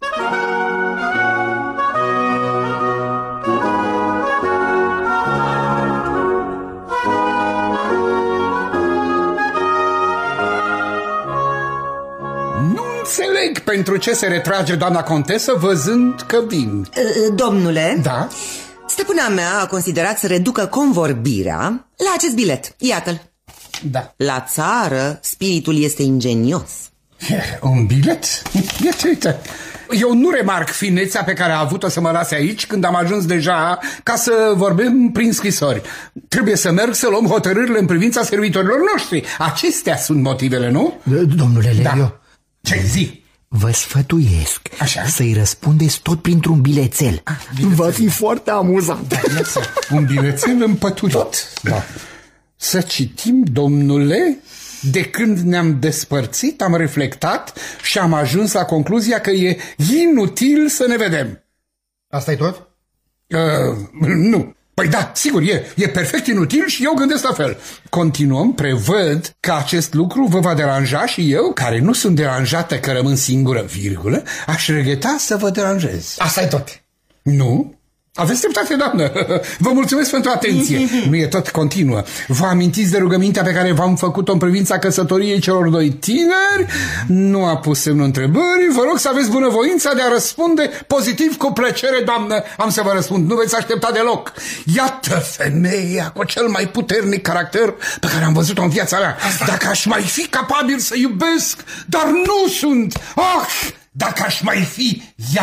Înțeleg pentru ce se retrage doamna contesă văzând că vin. Domnule, da? Stăpâna mea a considerat să reducă convorbirea la acest bilet. Iată-l. Da. La țară, spiritul este ingenios. Un bilet? Uite. Eu nu remarc finețea pe care a avut-o să mă lase aici când am ajuns deja ca să vorbim prin scrisori. Trebuie să merg să luăm hotărârile în privința servitorilor noștri. Acestea sunt motivele, nu? Domnule Lelio. Da. Ce zi? Vă sfătuiesc să-i răspundeți tot printr-un bilețel. Va fi foarte amuzant. Da, un bilețel împăturit. Da. Să citim, domnule. De când ne-am despărțit, am reflectat și am ajuns la concluzia că e inutil să ne vedem. Asta-i tot? Nu. Păi da, sigur, e perfect inutil și eu gândesc la fel. Continuăm, prevăd că acest lucru vă va deranja și eu, care nu sunt deranjată că rămân singură, virgulă, aș regreta să vă deranjez. Asta-i tot? Nu. Aveți dreptate, doamnă. Vă mulțumesc pentru atenție. Nu e tot, continuă. Vă amintiți de rugămintea pe care v-am făcut-o în privința căsătoriei celor doi tineri? Nu a pus semnul întrebării. Vă rog să aveți bunăvoința de a răspunde pozitiv cu plăcere, doamnă. Am să vă răspund. Nu veți aștepta deloc. Iată femeia cu cel mai puternic caracter pe care am văzut-o în viața mea. Dacă aș mai fi capabil să iubesc, dar nu sunt. Dacă aș mai fi, ea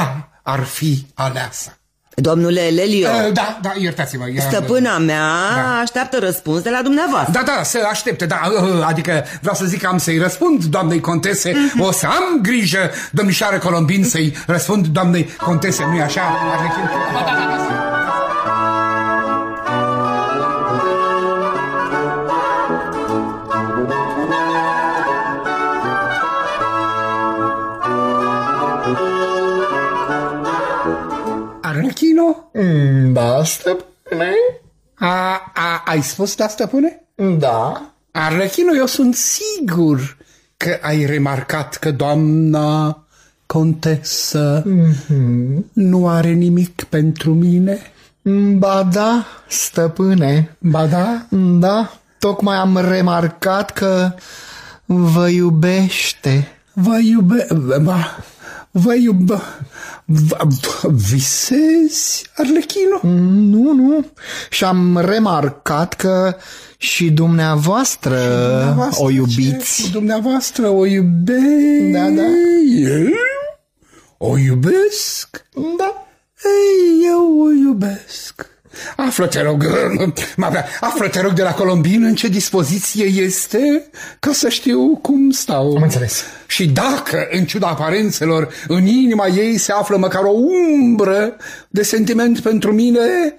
ar fi aleasă. Domnule Lelio. Da, iertați-mă. Stăpâna mea așteaptă răspuns de la dumneavoastră. Da, se aștepte, adică vreau să zic că am să-i răspund doamnei contese. O să am grijă, domnișoară Colombin, să-i răspund doamnei contese, nu-i așa? Arlechino? Da, stăpâne? Ai spus da, stăpâne? Da. Arlechino, eu sunt sigur că ai remarcat că doamna contesă nu are nimic pentru mine. Ba da, stăpâne. Ba da? Da, tocmai am remarcat că vă iubește. Visezi, Arlechino? Nu. Și-am remarcat că și dumneavoastră o iubiți. Și dumneavoastră o iubești? Da. Eu? O iubesc? Da. Ei, eu o iubesc. Află, te rog de la Colombin în ce dispoziție este, ca să știu cum stau. Am înțeles. Și dacă, în ciuda aparențelor, în inima ei se află măcar o umbră de sentiment pentru mine,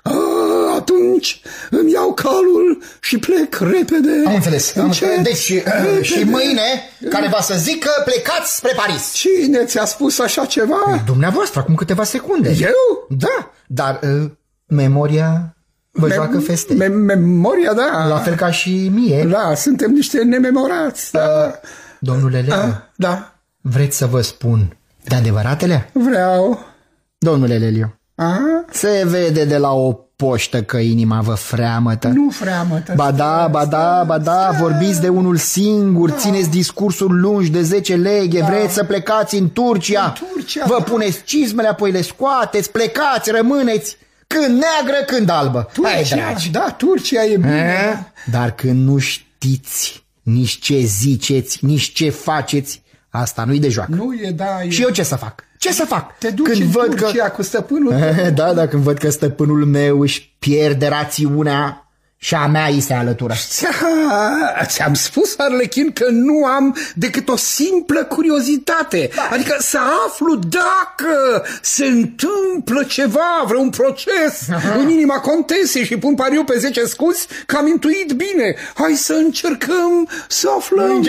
atunci îmi iau calul și plec repede. Am înțeles. Deci, și mâine, care va să zică, plecați spre Paris. Cine ți-a spus așa ceva? Dumneavoastră, acum câteva secunde. Eu? Da, dar memoria vă joacă feste. Memoria, da. La fel ca și mie. Da, suntem niște nememorați. Da. Domnule Lelio, da. Vreți să vă spun de adevăratele? Vreau. Domnule Lelio, se vede de la o poștă că inima vă freamătă. Nu freamătă. Ba da, vorbiți de unul singur, țineți discursuri lungi de 10 leghe, vreți să plecați în Turcia. Vă puneți cizmele, apoi le scoateți, plecați, rămâneți, când neagră, când albă. Hai, dragi. Da, Turcia e bine. Dar când nu știți nici ce ziceți, nici ce faceți, asta nu-i de joacă. Nu e, da. Și eu ce să fac? Ce să fac? Te duci în Turcia cu stăpânul? Da, când văd că stăpânul meu își pierde rațiunea și a mea îi se alătură. Ți-am spus, Arlechin, că nu am decât o simplă curiozitate. Adică să aflu dacă se întâmplă ceva, vreun proces în inima contesei și pun pariu pe 10 scuzi că am intuit bine. Hai să încercăm să aflăm.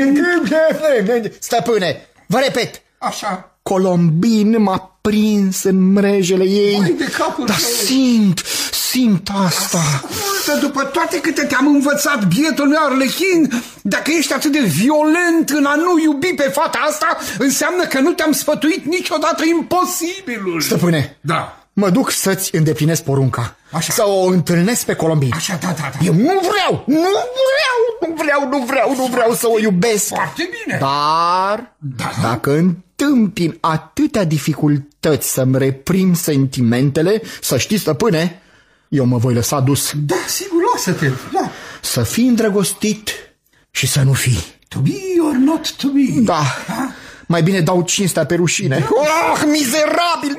Stăpâne, vă repet. Așa. Colombin m-a prins în mrejele ei. Dar simt asta. Ascultă, după toate câte te-am învățat, bietul meu Arlechin, dacă ești atât de violent în a nu iubi pe fata asta, înseamnă că nu te-am sfătuit niciodată imposibilul. Stăpâne, da. Mă duc să-ți îndeplinesc porunca. Așa. Să o întâlnesc pe Colombin. Așa, da. Eu nu vreau să o iubesc. Foarte bine. Dar, dacă întâmpin atâtea dificultăți să-mi reprim sentimentele, să știi, stăpâne, eu mă voi lăsa dus. Da, sigur, lasă-te. Da. Să fii îndrăgostit și să nu fii. To be or not to be. Da. Mai bine dau cinstea pe rușine. Mizerabil!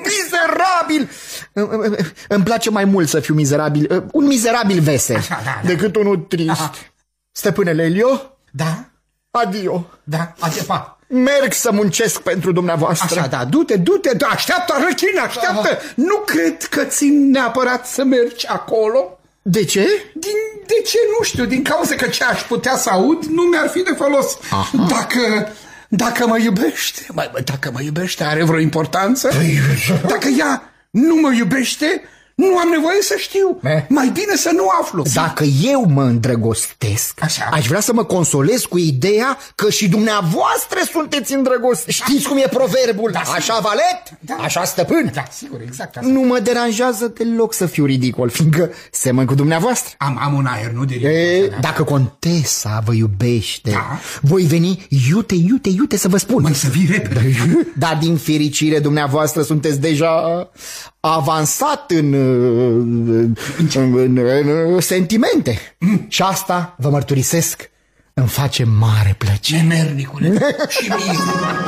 Îmi place mai mult să fiu mizerabil, un mizerabil vesel, decât unul trist. Stăpâne Lelio? Da? Adio. Da, adio, pa. Merg să muncesc pentru dumneavoastră. Așa, da, du-te, așteaptă, Arlechin, așteaptă. Nu cred că țin neapărat să mergi acolo. De ce? De ce, nu știu, din cauza că ce aș putea să aud nu mi-ar fi de folos. Dacă mă iubește, dacă mă iubește, are vreo importanță? Dacă ea nu mă iubește, nu am nevoie să știu. Mai bine să nu aflu. Dacă eu mă îndrăgostesc, aș vrea să mă consolez cu ideea că și dumneavoastră sunteți îndrăgostiți. Știți cum e proverbul? Așa valet, așa stăpân. Da, sigur, exact asta. Nu mă deranjează deloc să fiu ridicol, fiindcă semăn cu dumneavoastră. Am un aer, nu de ridicol. Dacă contesa vă iubește, voi veni iute să vă spun. Mai să vii repede. Dar din fericire dumneavoastră sunteți deja avansat în sentimente. Și asta vă mărturisesc, îmi face mare plăcere. Nemernicule, și mie.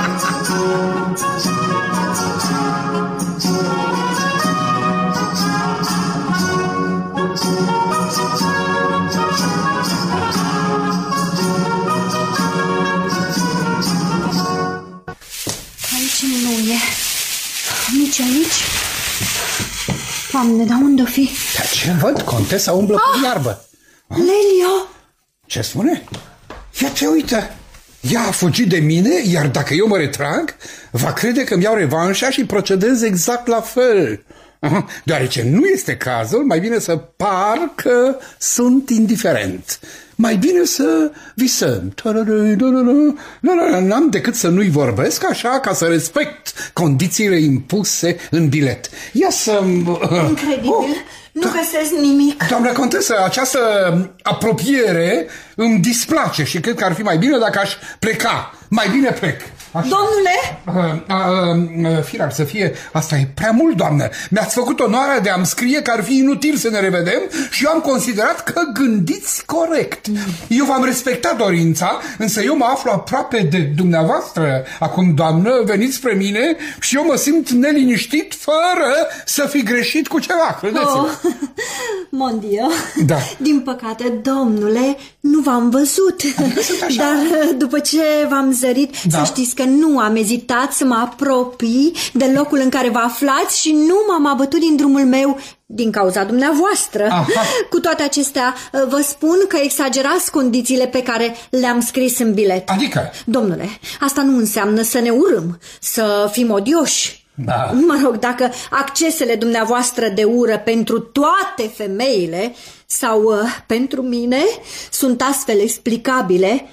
Aici nu e. Nici aici. Doamne, dar unde-o fi? Dar ce văd? Contesa umblă cu iarbă. Lelio! Ce spune? Ia te uită. Ea a fugit de mine, iar dacă eu mă retrag, va crede că mi-au revanșa și procedez exact la fel. Deoarece nu este cazul, mai bine să par că sunt indiferent. Mai bine să visăm. N-am decât să nu-i vorbesc așa ca să respect condițiile impuse în bilet. Ia să-mi... Incredibil. Nu găsesc nimic. Doamna contesă, această apropiere îmi displace și cred că ar fi mai bine dacă aș pleca. Mai bine plec. Așa. Domnule? Firar să fie, asta e prea mult, doamnă. Mi-ați făcut onoarea de a-mi scrie că ar fi inutil să ne revedem și eu am considerat că gândiți corect. Eu v-am respectat dorința, însă eu mă aflu aproape de dumneavoastră. Acum, doamnă, veniți spre mine și eu mă simt neliniștit fără să fi greșit cu ceva, credeți-mă. Oh, mon Dio. Da. Din păcate, domnule, nu v-am văzut. Dar după ce v-am zărit, să știți că nu am ezitat să mă apropii de locul în care vă aflați și nu m-am abătut din drumul meu din cauza dumneavoastră. Aha. Cu toate acestea, vă spun că exagerați condițiile pe care le-am scris în bilet. Adică? Domnule, asta nu înseamnă să ne urâm, să fim odioși. Da. Mă rog, dacă accesele dumneavoastră de ură pentru toate femeile sau pentru mine sunt astfel explicabile,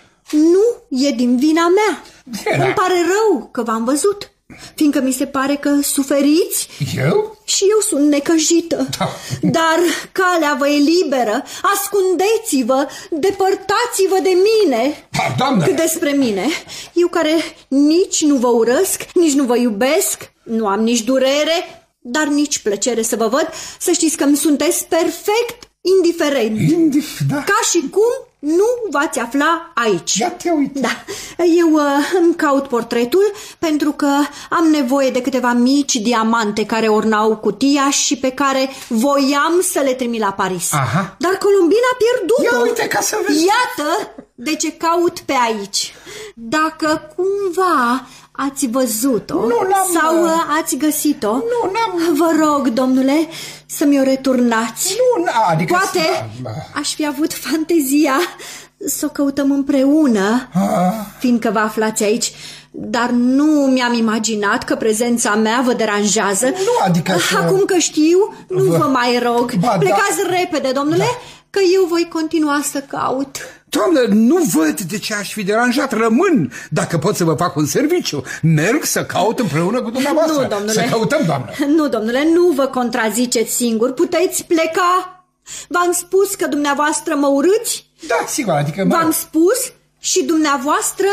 nu e din vina mea. Îmi pare rău că v-am văzut, fiindcă mi se pare că suferiți. Eu? Și eu sunt necăjită. Da. Dar calea vă e liberă. Ascundeți-vă, depărtați-vă de mine. Doamne. Cât despre mine, eu care nici nu vă urăsc, nici nu vă iubesc, nu am nici durere, dar nici plăcere să vă văd, să știți că îmi sunteți perfect indiferent. Da. Ca și cum nu v-ați afla aici. Ia te uite. Da. Eu îmi caut portretul pentru că am nevoie de câteva mici diamante care ornau cutia și pe care voiam să le trimit la Paris. Aha. Dar Colombina a pierdut-o. Ia uite ca să vezi. Iată de ce caut pe aici. Dacă cumva ați văzut-o sau ați găsit-o, nu, n-am... vă rog, domnule, să mi-o returnați. Nu, adică... Poate aș fi avut fantezia să o căutăm împreună, fiindcă vă aflați aici, dar nu mi-am imaginat că prezența mea vă deranjează. Nu, adică... Acum că știu, nu vă mai rog. Plecați repede, domnule, că eu voi continua să caut. Doamnă, nu văd de ce aș fi deranjat. Rămân, dacă pot să vă fac un serviciu. Merg să caut împreună cu dumneavoastră. Nu, domnule. Să căutăm, doamnă. Nu, domnule, nu vă contraziceți singur. Puteți pleca. V-am spus că dumneavoastră mă urâți? Da, sigur, adică... V-am spus și dumneavoastră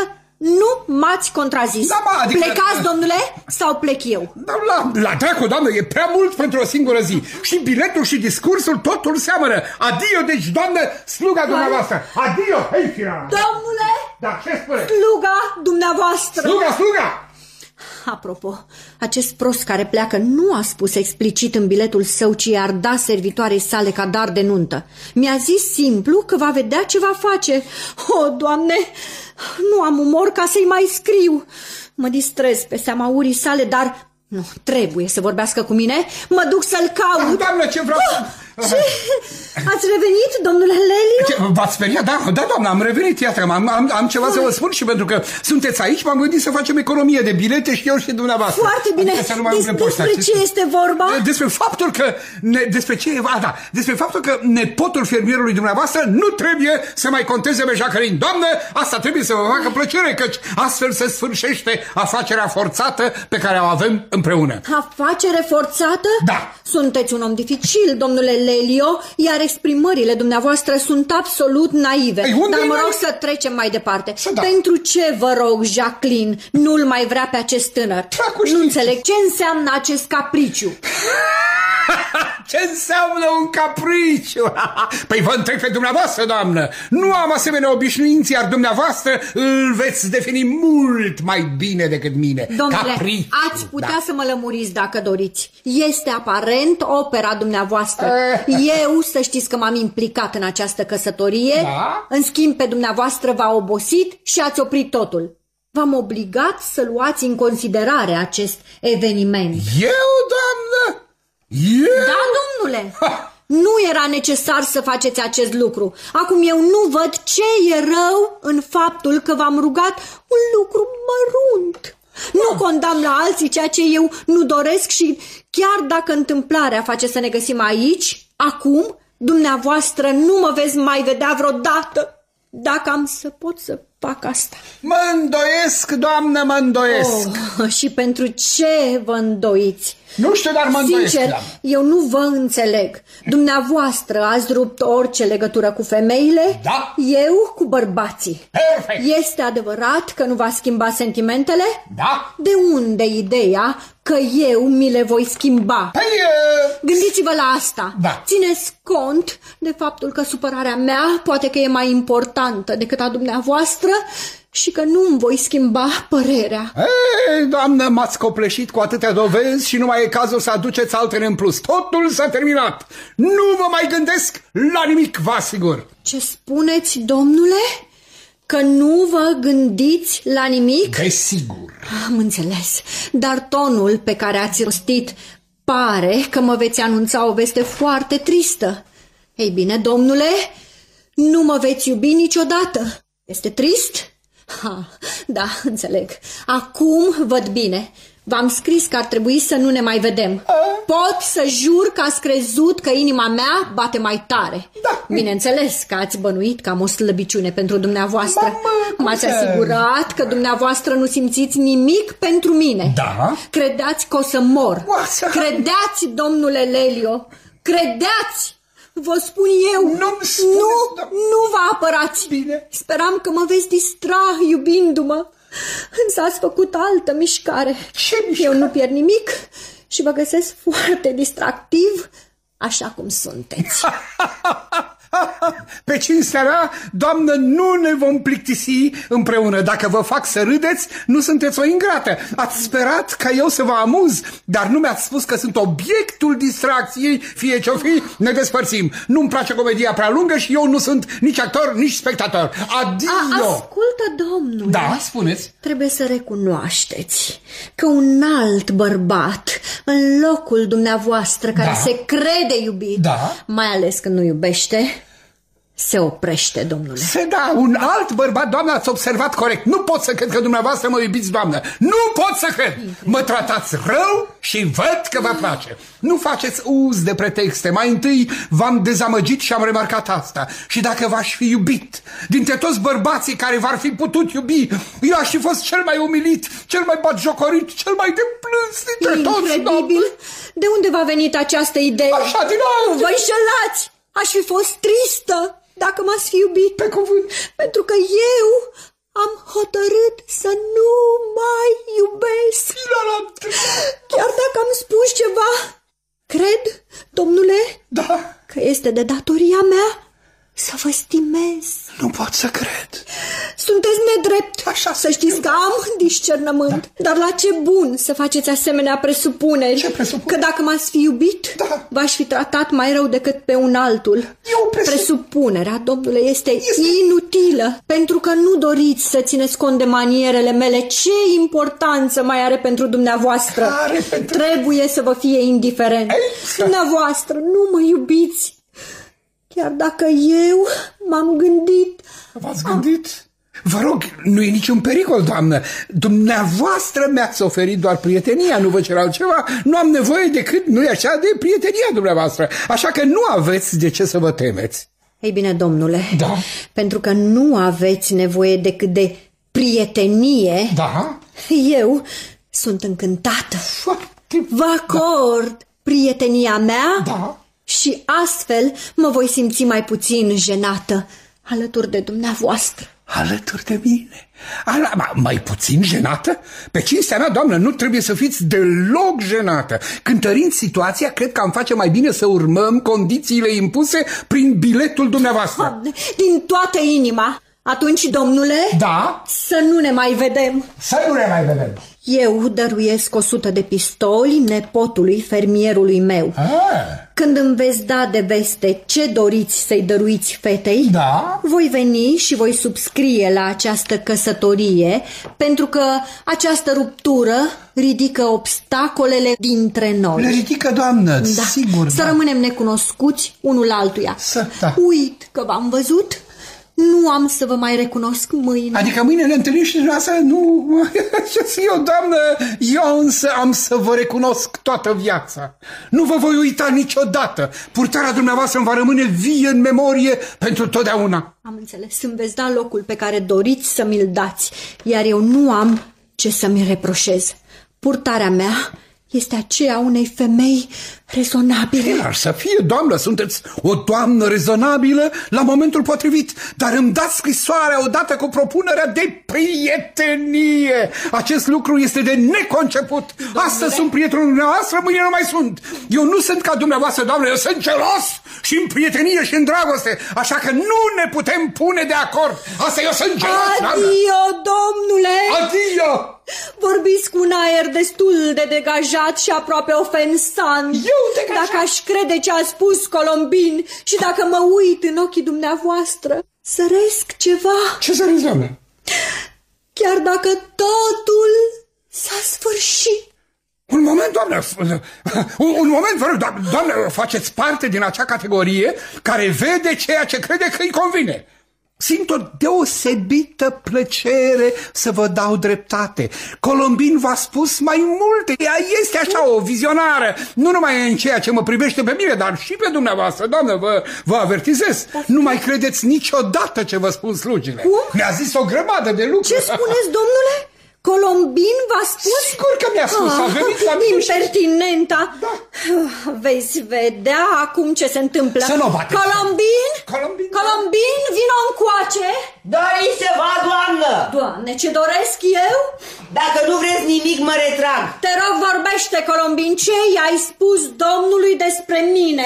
nu m-ați contrazis. Da, adică... Plecați, domnule, sau plec eu? Da, la dracu, doamnă, e prea mult pentru o singură zi. Și biletul și discursul totul seamănă. Adio, deci, doamnă, sluga dumneavoastră. Adio, hei, Firar. Domnule! Da, ce spune? Sluga dumneavoastră. Sluga! Apropo, acest prost care pleacă nu a spus explicit în biletul său ce i-ar da servitoarei sale ca dar de nuntă. Mi-a zis simplu că va vedea ce va face. O, Doamne, nu am umor ca să-i mai scriu. Mă distrez pe seama urii sale, dar nu, trebuie să vorbească cu mine. Mă duc să-l caut. Doamne, ce vreau să... Ce? Ați revenit, domnule Lelio? V-ați speriat? Da, doamnă, am revenit. Iată, am ceva să vă spun și pentru că sunteți aici, m-am gândit să facem economie de bilete și eu și dumneavoastră. Foarte bine. Despre ce este vorba? Despre faptul că... Despre faptul că nepotul fermierului dumneavoastră nu trebuie să mai conteze pe Jacqueline. Doamnă, asta trebuie să vă facă plăcere, căci astfel se sfârșește afacerea forțată pe care o avem împreună. Afacere forțată? Da. Sunteți un om dificil, domnule Lelio, iar exprimările dumneavoastră sunt absolut naive. Dar mă rog să trecem mai departe. Pentru ce, vă rog, Jacqueline nu-l mai vrea pe acest tânăr? Nu înțeleg ce înseamnă acest capriciu. Ce înseamnă un capriciu? Păi vă întreb pe dumneavoastră, doamnă. Nu am asemenea obișnuinți, iar dumneavoastră îl veți defini mult mai bine decât mine. Domnule, capriciu, ați putea să mă lămuriți dacă doriți. Este aparent opera dumneavoastră. Eu, să știți că m-am implicat în această căsătorie. În schimb, pe dumneavoastră v-a obosit și ați oprit totul. V-am obligat să luați în considerare acest eveniment. Eu, doamnă? Eu? Da, domnule. Nu era necesar să faceți acest lucru. Acum eu nu văd ce e rău în faptul că v-am rugat un lucru mărunt. Nu condamn la alții ceea ce eu nu doresc și chiar dacă întâmplarea face să ne găsim aici, acum, dumneavoastră nu mă veți mai vedea vreodată. Dacă am să pot să fac asta. Mă îndoiesc, doamnă, mă îndoiesc. Și pentru ce vă îndoiți? Nu știu, dar mă îndoiesc. Sincer, eu nu vă înțeleg. Dumneavoastră ați rupt orice legătură cu femeile, da. Eu cu bărbații. Perfect. Este adevărat că nu va schimba sentimentele? Da. De unde ideea că eu mi le voi schimba? Păi, gândiți-vă la asta. Da. Țineți cont de faptul că supărarea mea poate că e mai importantă decât a dumneavoastră și că nu îmi voi schimba părerea. Ei, doamnă, m-ați copleșit cu atâtea dovezi și nu mai e cazul să aduceți altele în plus. Totul s-a terminat. Nu vă mai gândesc la nimic, vă asigur. Ce spuneți, domnule? Că nu vă gândiți la nimic? Desigur. Am înțeles, dar tonul pe care ați rostit pare că mă veți anunța o veste foarte tristă. Ei bine, domnule, nu mă veți iubi niciodată. Este trist? Ha, da, înțeleg. Acum văd bine. V-am scris că ar trebui să nu ne mai vedem. Pot să jur că ați crezut că inima mea bate mai tare. Da. Bineînțeles că ați bănuit că am o slăbiciune pentru dumneavoastră. M-ați asigurat că dumneavoastră nu simțiți nimic pentru mine. Da. Credeați că o să mor. Credeați, domnule Lelio. Credeați. Vă spun eu, nu vă apărați. Bine. Speram că mă veți distra iubindu-mă, însă ați făcut altă mișcare. Ce mișcare? Eu nu pierd nimic și vă găsesc foarte distractiv, așa cum sunteți. Pe cinstea mea, doamnă, nu ne vom plictisi împreună. Dacă vă fac să râdeți, nu sunteți o ingrată. Ați sperat ca eu să vă amuz, dar nu mi-ați spus că sunt obiectul distracției, fie ce-o fi, ne despărțim. Nu-mi place comedia prea lungă și eu nu sunt nici actor, nici spectator. Adio! Ascultă, domnule. Da, spuneți. Trebuie să recunoașteți că un alt bărbat în locul dumneavoastră care se crede iubit, mai ales când nu iubește, se oprește, domnule. Da, un alt bărbat, doamnă, ați observat corect. Nu pot să cred că dumneavoastră mă iubiți, doamnă. Nu pot să cred. Mă tratați rău și văd că vă place. Nu faceți uz de pretexte. Mai întâi v-am dezamăgit și am remarcat asta. Și dacă v-aș fi iubit dintre toți bărbații care v-ar fi putut iubi, eu aș fi fost cel mai umilit, cel mai batjocorit, cel mai deplâns dintre toți. Incredibil. De unde v-a venit această idee? Așa, din alte. Vă înșelați. Aș fi fost tristă dacă m-ați fi iubit. Pe cuvânt. Pentru că eu am hotărât să nu mai iubesc. Chiar dacă am spus ceva, cred, domnule, că este de datoria mea să vă stimez. Nu pot să cred. Sunteți nedrept. Așa să știți că am discernământ. Dar la ce bun să faceți asemenea presupuneri? Ce presupuneri? Că dacă m-ați fi iubit, v-aș fi tratat mai rău decât pe un altul. Presupunerea, domnule, este inutilă. Pentru că nu doriți să țineți cont de manierele mele. Ce importanță mai are pentru dumneavoastră? Trebuie să vă fie indiferent. Dumneavoastră nu mă iubiți. Chiar dacă eu m-am gândit... V-ați gândit? Vă rog, nu e niciun pericol, doamnă. Dumneavoastră mi-ați oferit doar prietenia, nu vă cer altceva. Nu am nevoie decât, nu-i așa, de prietenia dumneavoastră. Așa că nu aveți de ce să vă temeți. Ei bine, domnule, pentru că nu aveți nevoie decât de prietenie, eu sunt încântată. Vă acord prietenia mea și astfel mă voi simți mai puțin jenată alături de dumneavoastră. alături de mine. Mai puțin jenată? Pe cinstea mea, doamnă, nu trebuie să fiți deloc jenată. Cântărind situația, cred că am face mai bine să urmăm condițiile impuse prin biletul dumneavoastră. Din toată inima. Atunci, domnule, da? Să nu ne mai vedem. Să nu ne mai vedem. Eu dăruiesc 100 de pistoli nepotului fermierului meu. Când îmi veți da de veste ce doriți să-i dăruiți fetei, da, voi veni și voi subscrie la această căsătorie, pentru că această ruptură ridică obstacolele dintre noi. Le ridică, doamnă, da. Sigur. Să rămânem necunoscuți unul altuia. Da. Uit că v-am văzut. Nu am să vă mai recunosc mâine. Adică mâine ne întâlnim și dumneavoastră? Nu. Eu, doamnă, eu însă am să vă recunosc toată viața. Nu vă voi uita niciodată. Purtarea dumneavoastră îmi va rămâne vie în memorie pentru totdeauna. Am înțeles. Îmi veți da locul pe care doriți să mi-l dați, iar eu nu am ce să-mi reproșez. Purtarea mea este aceea unei femei rezonabile. Ar să fie, doamnă, sunteți o doamnă rezonabilă la momentul potrivit, dar îmi dați scrisoarea odată cu propunerea de prietenie. Acest lucru este de neconceput. Domnule. Astăzi sunt prietenul dumneavoastră, mâine nu mai sunt. Eu nu sunt ca dumneavoastră, doamnă, eu sunt gelos și în prietenie și în dragoste, așa că nu ne putem pune de acord. Asta eu sunt gelos, doamnă. Adio, domnule! Adio! Vorbiți cu un aer destul de degajat și aproape ofensant. Dacă aș crede ce a spus Colombin și dacă mă uit în ochii dumneavoastră, săresc ceva. Ce săresc, doamne? Chiar dacă totul s-a sfârșit. Un moment, doamne, un moment, vă rog, doamne, faceți parte din acea categorie care vede ceea ce crede că îi convine. Simt o deosebită plăcere să vă dau dreptate. Colombin v-a spus mai multe. Ea este așa o vizionară, nu numai în ceea ce mă privește pe mine, dar și pe dumneavoastră, doamnă, vă avertizez. Nu mai credeți niciodată ce vă spun slugile. Mi-a zis o grămadă de lucruri. Ce spuneți, domnule? Colombin v-a spus? Sigur că mi-a spus, a venit la mine. Impertinenta. Da. Veți vedea acum ce se întâmplă. Să nu o bateți. Colombin, vino încoace. Doriți ceva, doamnă? Doamne, ce doresc eu? Dacă nu vreți nimic, mă retrag. Te rog, vorbește, Colombin, ce i-ai spus domnului despre mine?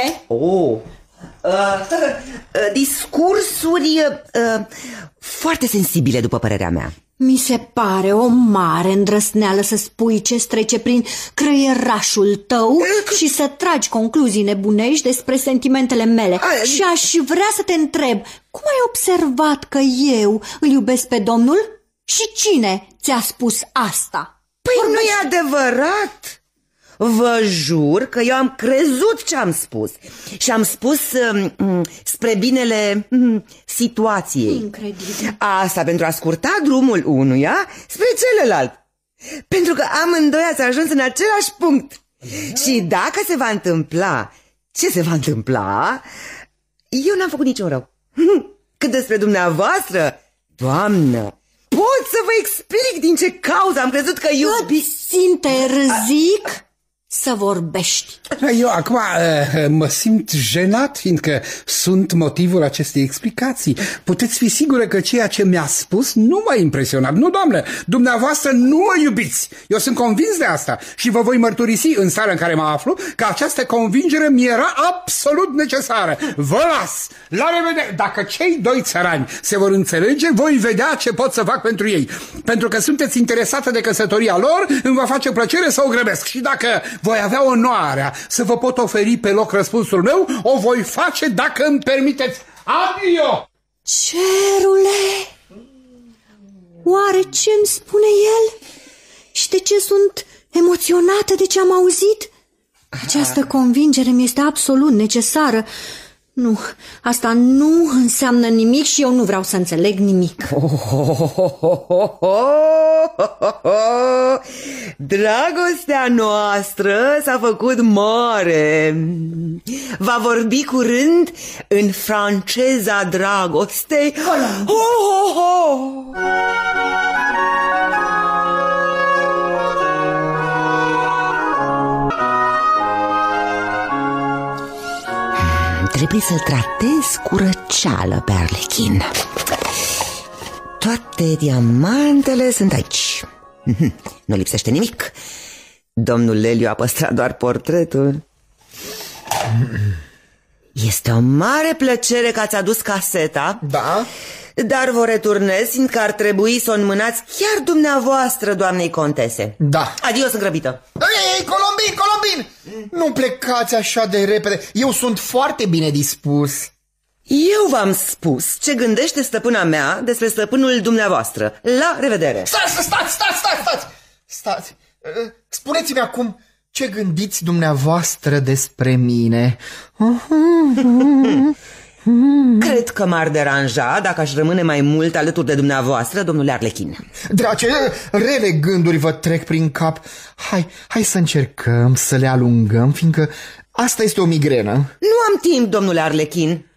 Discursuri foarte sensibile, după părerea mea. Mi se pare o mare îndrăsneală să spui ce-ți trece prin creierașul tău și să tragi concluzii nebunești despre sentimentele mele. Și aș vrea să te întreb, cum ai observat că eu îl iubesc pe domnul? Și cine ți-a spus asta? Păi nu e adevărat. Vă jur că eu am crezut ce am spus și am spus spre binele situației. Incredibil. Asta pentru a scurta drumul unuia spre celălalt. Pentru că amândoi ați ajuns în același punct. Și dacă se va întâmpla ce se va întâmpla, eu n-am făcut niciun rău. Cât despre dumneavoastră, doamnă, pot să vă explic din ce cauză am crezut că Îți interzic să vorbești. Eu acum mă simt jenat, fiindcă sunt motivul acestei explicații. Puteți fi sigură că ceea ce mi-a spus nu m-a impresionat. Nu, doamnă, dumneavoastră nu mă iubiți. Eu sunt convins de asta și vă voi mărturisi în starea în care mă aflu că această convingere mi era absolut necesară. Vă las! La revedere! Dacă cei doi țărani se vor înțelege, voi vedea ce pot să fac pentru ei. Pentru că sunteți interesată de căsătoria lor, îmi va face plăcere să o grăbesc. Și dacă voi avea onoarea să vă pot oferi pe loc răspunsul meu, o voi face dacă îmi permiteți. Adio! Cerule! Oare ce-mi spune el? Și de ce sunt emoționată de ce am auzit? Această convingere mi este absolut necesară. Nu, asta nu înseamnă nimic și eu nu vreau să înțeleg nimic. Dragostea noastră s-a făcut mare. Va vorbi curând în franceza dragostei. Trebuie să-l tratez cu răceală pe Arlechin. Toate diamantele sunt aici. Nu lipsește nimic. Domnul Leliu a păstrat doar portretul. Este o mare plăcere că ați adus caseta. Da? Dar vă returnez, fiindcă ar trebui să o înmânați chiar dumneavoastră, doamnei contese. Da. Adio, sunt grăbită. Ei, Colombin! Nu plecați așa de repede. Eu sunt foarte bine dispus. Eu v-am spus ce gândește stăpâna mea despre stăpânul dumneavoastră. La revedere. Stați. Spuneți-mi acum ce gândiți dumneavoastră despre mine. Cred că m-ar deranja dacă aș rămâne mai mult alături de dumneavoastră, domnule Arlechin. Drace, rele gânduri vă trec prin cap. Hai să încercăm să le alungăm, fiindcă asta este o migrenă. Nu am timp, domnule Arlechin.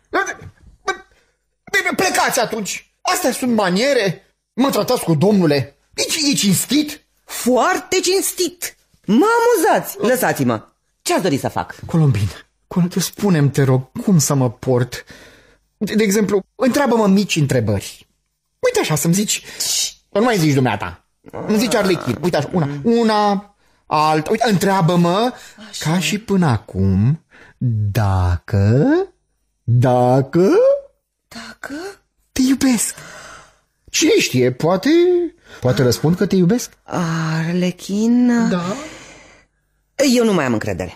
Plecați atunci. Astea sunt maniere. Mă tratați cu domnule. E cinstit? Foarte cinstit. Mă amuzați. Lăsați-mă. Ce-ați dori să fac? Colombin, spune-mi, te rog, cum să mă port? De exemplu, întreabă-mă mici întrebări. Uite așa, să-mi zici. Nu mai zici dumneata. Îmi zici Arlechin. Uite așa, una, alta. Uite, întreabă-mă așa. Ca și până acum. Dacă te iubesc. Cine știe, poate răspund că te iubesc. Arlechin. Da. Eu nu mai am încredere.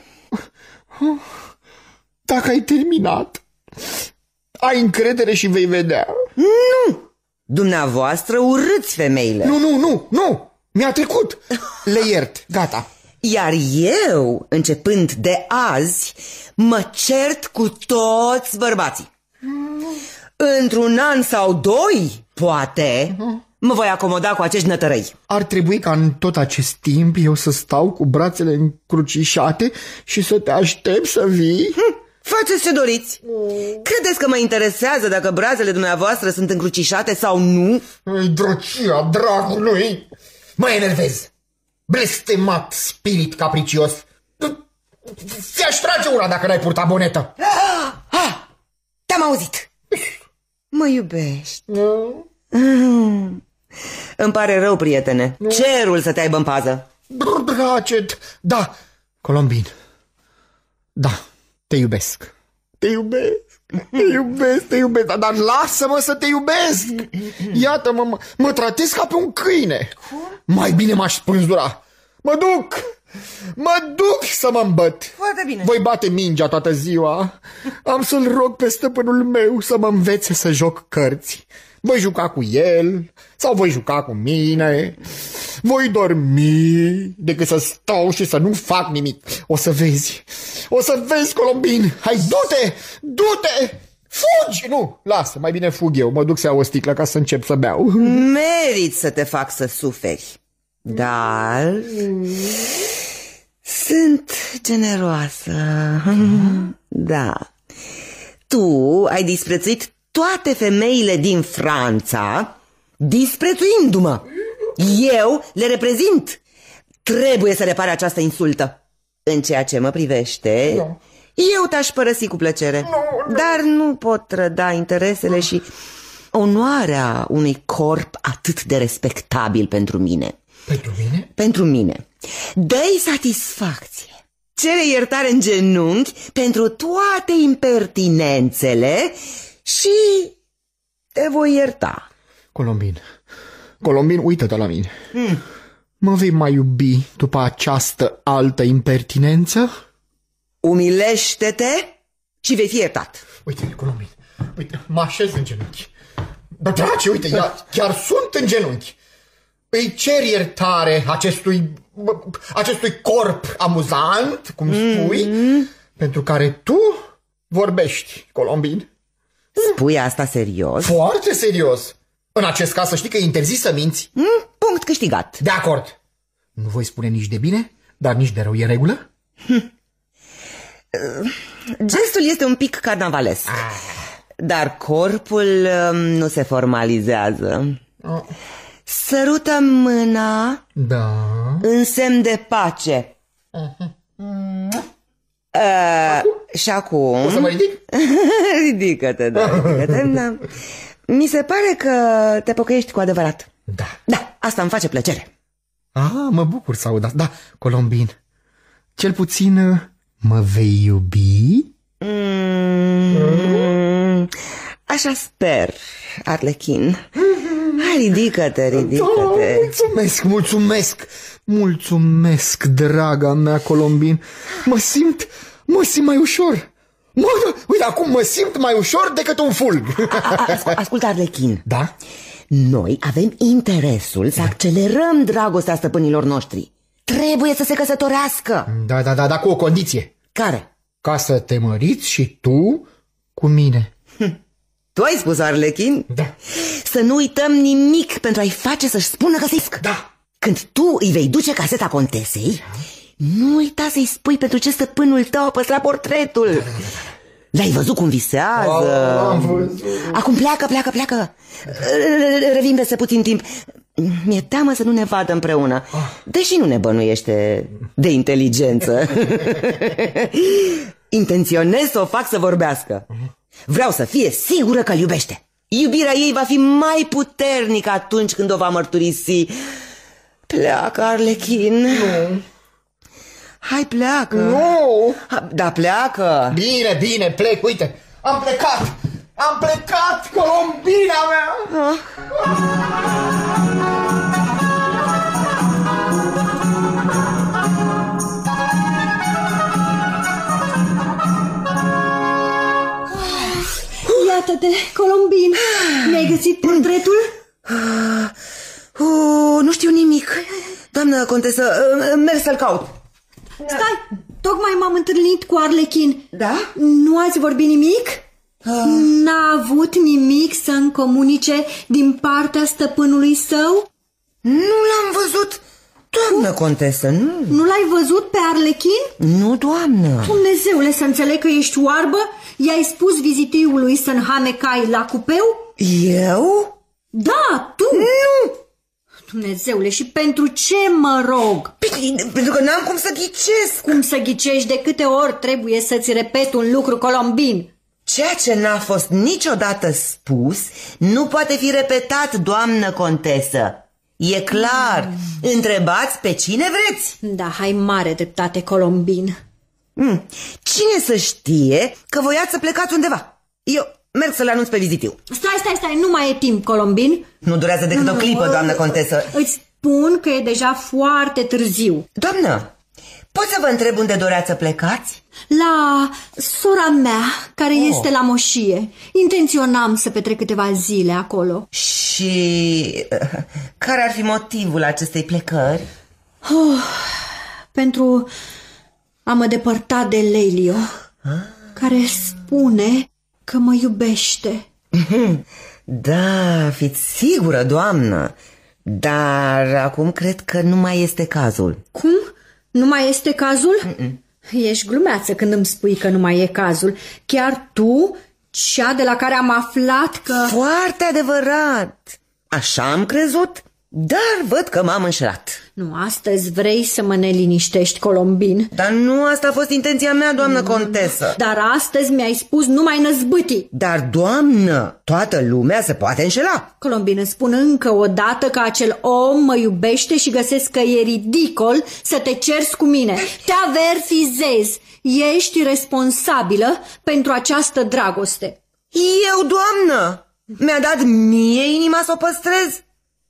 Dacă ai terminat, ai încredere și vei vedea. Nu! Dumneavoastră urâți femeile. Nu! Mi-a trecut. Le iert, gata. Iar eu, începând de azi, mă cert cu toți bărbații. Într-un an sau doi, poate, mă voi acomoda cu acești nătărăi. Ar trebui ca în tot acest timp eu să stau cu brațele încrucișate și să te aștept să vii? Faceți ce doriți. Credeți că mă interesează dacă brațele dumneavoastră sunt încrucișate sau nu? Drăcia dracului! Mă enervez! Blestemat spirit capricios! Ți-aș trage una dacă n-ai purta bonetă! Te-am auzit! Mă iubești? Îmi pare rău, prietene. Cerul să te aibă în pază. Dracet! Da, Colombin. Da, te iubesc. Te iubesc, dar lasă-mă să te iubesc. Iată-mă, mă tratez ca pe un câine. Mai bine m-aș spânzura. Mă duc să mă îmbăt. Foarte bine. Voi bate mingea toată ziua. Am să-l rog pe stăpânul meu să mă învețe să joc cărți. Voi juca cu el sau voi juca cu mine. Voi dormi decât să stau și să nu fac nimic. O să vezi, Colombin. Hai, du-te, fugi. Nu, lasă, mai bine fug eu. Mă duc să iau o sticlă ca să încep să beau. Merit să te fac să suferi. Dar sunt generoasă. Da. Tu ai disprețuit toate femeile din Franța, disprețuindu-mă. Eu le reprezint. Trebuie să repare această insultă. În ceea ce mă privește, eu te-aș părăsi cu plăcere. Dar nu pot trăda interesele și onoarea unui corp atât de respectabil pentru mine. Pentru mine? Pentru mine. Dă-i satisfacție. Cere iertare în genunchi pentru toate impertinențele și te voi ierta. Colombin, uită-te la mine. Mă vei mai iubi după această altă impertinență? Umilește-te și vei fi iertat. Uite, Colombin, mă așez în genunchi. Dar, drace, uite, chiar sunt în genunchi. Îi cer iertare acestui corp amuzant, cum spui, pentru care tu vorbești, Colombin. Spui asta serios? Foarte serios. În acest caz să știi că e interzis să minți. Punct câștigat. De acord. Nu voi spune nici de bine, dar nici de rău, e în regulă? Gestul este un pic carnavalesc, dar corpul nu se formalizează. Sărută mâna. Da. În semn de pace. Și acum... O să mă ridic? Ridică-te, da. Mi se pare că te pocăiești cu adevărat. Da. Da, asta îmi face plăcere. Mă bucur să aud. Da, Colombin, cel puțin mă vei iubi? Așa sper, Arlechin. Hai, ridică-te. Mulțumesc, draga mea, Colombin. Mă simt mai ușor. Uite, acum mă simt mai ușor decât un fulg. Ascultă, Arlechin. Da? Noi avem interesul să accelerăm dragostea stăpânilor noștri. Trebuie să se căsătorească. Da, cu o condiție. Care? Ca să te măriți și tu cu mine. Tu ai spus, Arlechin? Da. Să nu uităm nimic pentru a-i face să-și spună că se isc. Da. Când tu îi vei duce caseta contesei, nu uita să-i spui pentru ce stăpânul tău a păstrat portretul. Da. L-ai văzut cum visează? Am văzut. Acum pleacă. Revin peste puțin timp. Mi-e teamă să nu ne vadă împreună, deși nu ne bănuiește de inteligență. Intenționez să o fac să vorbească. Vreau să fie sigură că îl iubește. Iubirea ei va fi mai puternică atunci când o va mărturisi. Pleacă, Arlechin. Nu. Hai, pleacă. Nu. Da, pleacă. Bine, plec, uite. Am plecat, Colombina mea. Iată-te, Colombin. Mi-ai găsit portretul? Nu știu nimic. Doamnă contesă, merg să-l caut. Stai, tocmai m-am întâlnit cu Arlechin. Da? Nu ați vorbit nimic? N-a avut nimic să-mi comunice din partea stăpânului său? Nu l-am văzut, doamnă contesă, nu. Nu l-ai văzut pe Arlechin? Nu, doamnă. Dumnezeule, să înțeleg că ești oarbă? I-ai spus vizitiului să înhamecai la cupeu? Eu? Da, tu. Nu. Dumnezeule, și pentru ce mă rog? Pentru că n-am cum să ghicesc. Cum să ghicești? De câte ori trebuie să-ți repet un lucru, Colombin? Ceea ce n-a fost niciodată spus nu poate fi repetat, doamnă contesă. E clar. Întrebați pe cine vreți. Da, hai mare dreptate, Colombin. Cine să știe că voiați să plecați undeva? Eu merg să-l anunț pe vizitiu. Stai, nu mai e timp, Colombin. Nu durează decât o clipă, doamnă contesă. Îți spun că e deja foarte târziu. Doamnă, pot să vă întreb unde doreați să plecați? La sora mea, care este la moșie. Intenționam să petrec câteva zile acolo. Și care ar fi motivul acestei plecări? Pentru a mă depărta de Lelio, care spune că mă iubește. Da, fiți sigură, doamnă. Dar acum cred că nu mai este cazul. Cum? Nu mai este cazul? Ești glumeață când îmi spui că nu mai e cazul. Chiar tu, cea de la care am aflat că... Foarte adevărat. Așa am crezut, dar văd că m-am înșelat. Nu, astăzi vrei să mă neliniștești, Colombin. Dar nu asta a fost intenția mea, doamnă contesă. Dar astăzi mi-ai spus numai năzbâtii. Dar, doamnă, toată lumea se poate înșela. Colombin, îți spun încă o dată că acel om mă iubește și găsesc că e ridicol să te ceri cu mine. Te avertizez. Ești responsabilă pentru această dragoste. Eu, doamnă? Mi-a dat mie inima să o păstrez?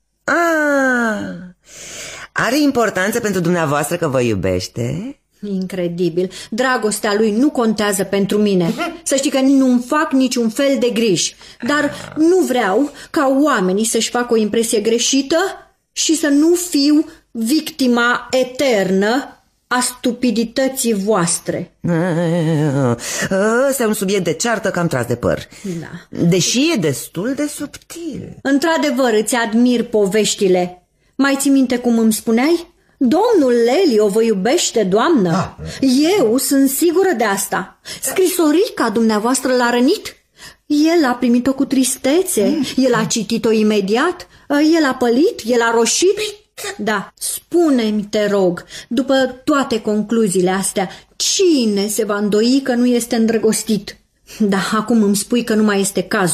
Are importanță pentru dumneavoastră că vă iubește? Incredibil. Dragostea lui nu contează pentru mine. Să știi că nu-mi fac niciun fel de griji. Dar nu vreau ca oamenii să-și facă o impresie greșită și să nu fiu victima eternă a stupidității voastre. Ăsta e un subiect de ceartă cam tras de păr. Da. Deși e destul de subtil. Într-adevăr, îți admir poveștile. Mai ții minte cum îmi spuneai? Domnul Lelio vă iubește, doamnă. Eu sunt sigură de asta. Scrisorica dumneavoastră l-a rănit? El a primit-o cu tristețe. El a citit-o imediat. El a pălit, el a roșit. Da, spune-mi, te rog, după toate concluziile astea, cine se va îndoi că nu este îndrăgostit? Da, acum îmi spui că nu mai este cazul.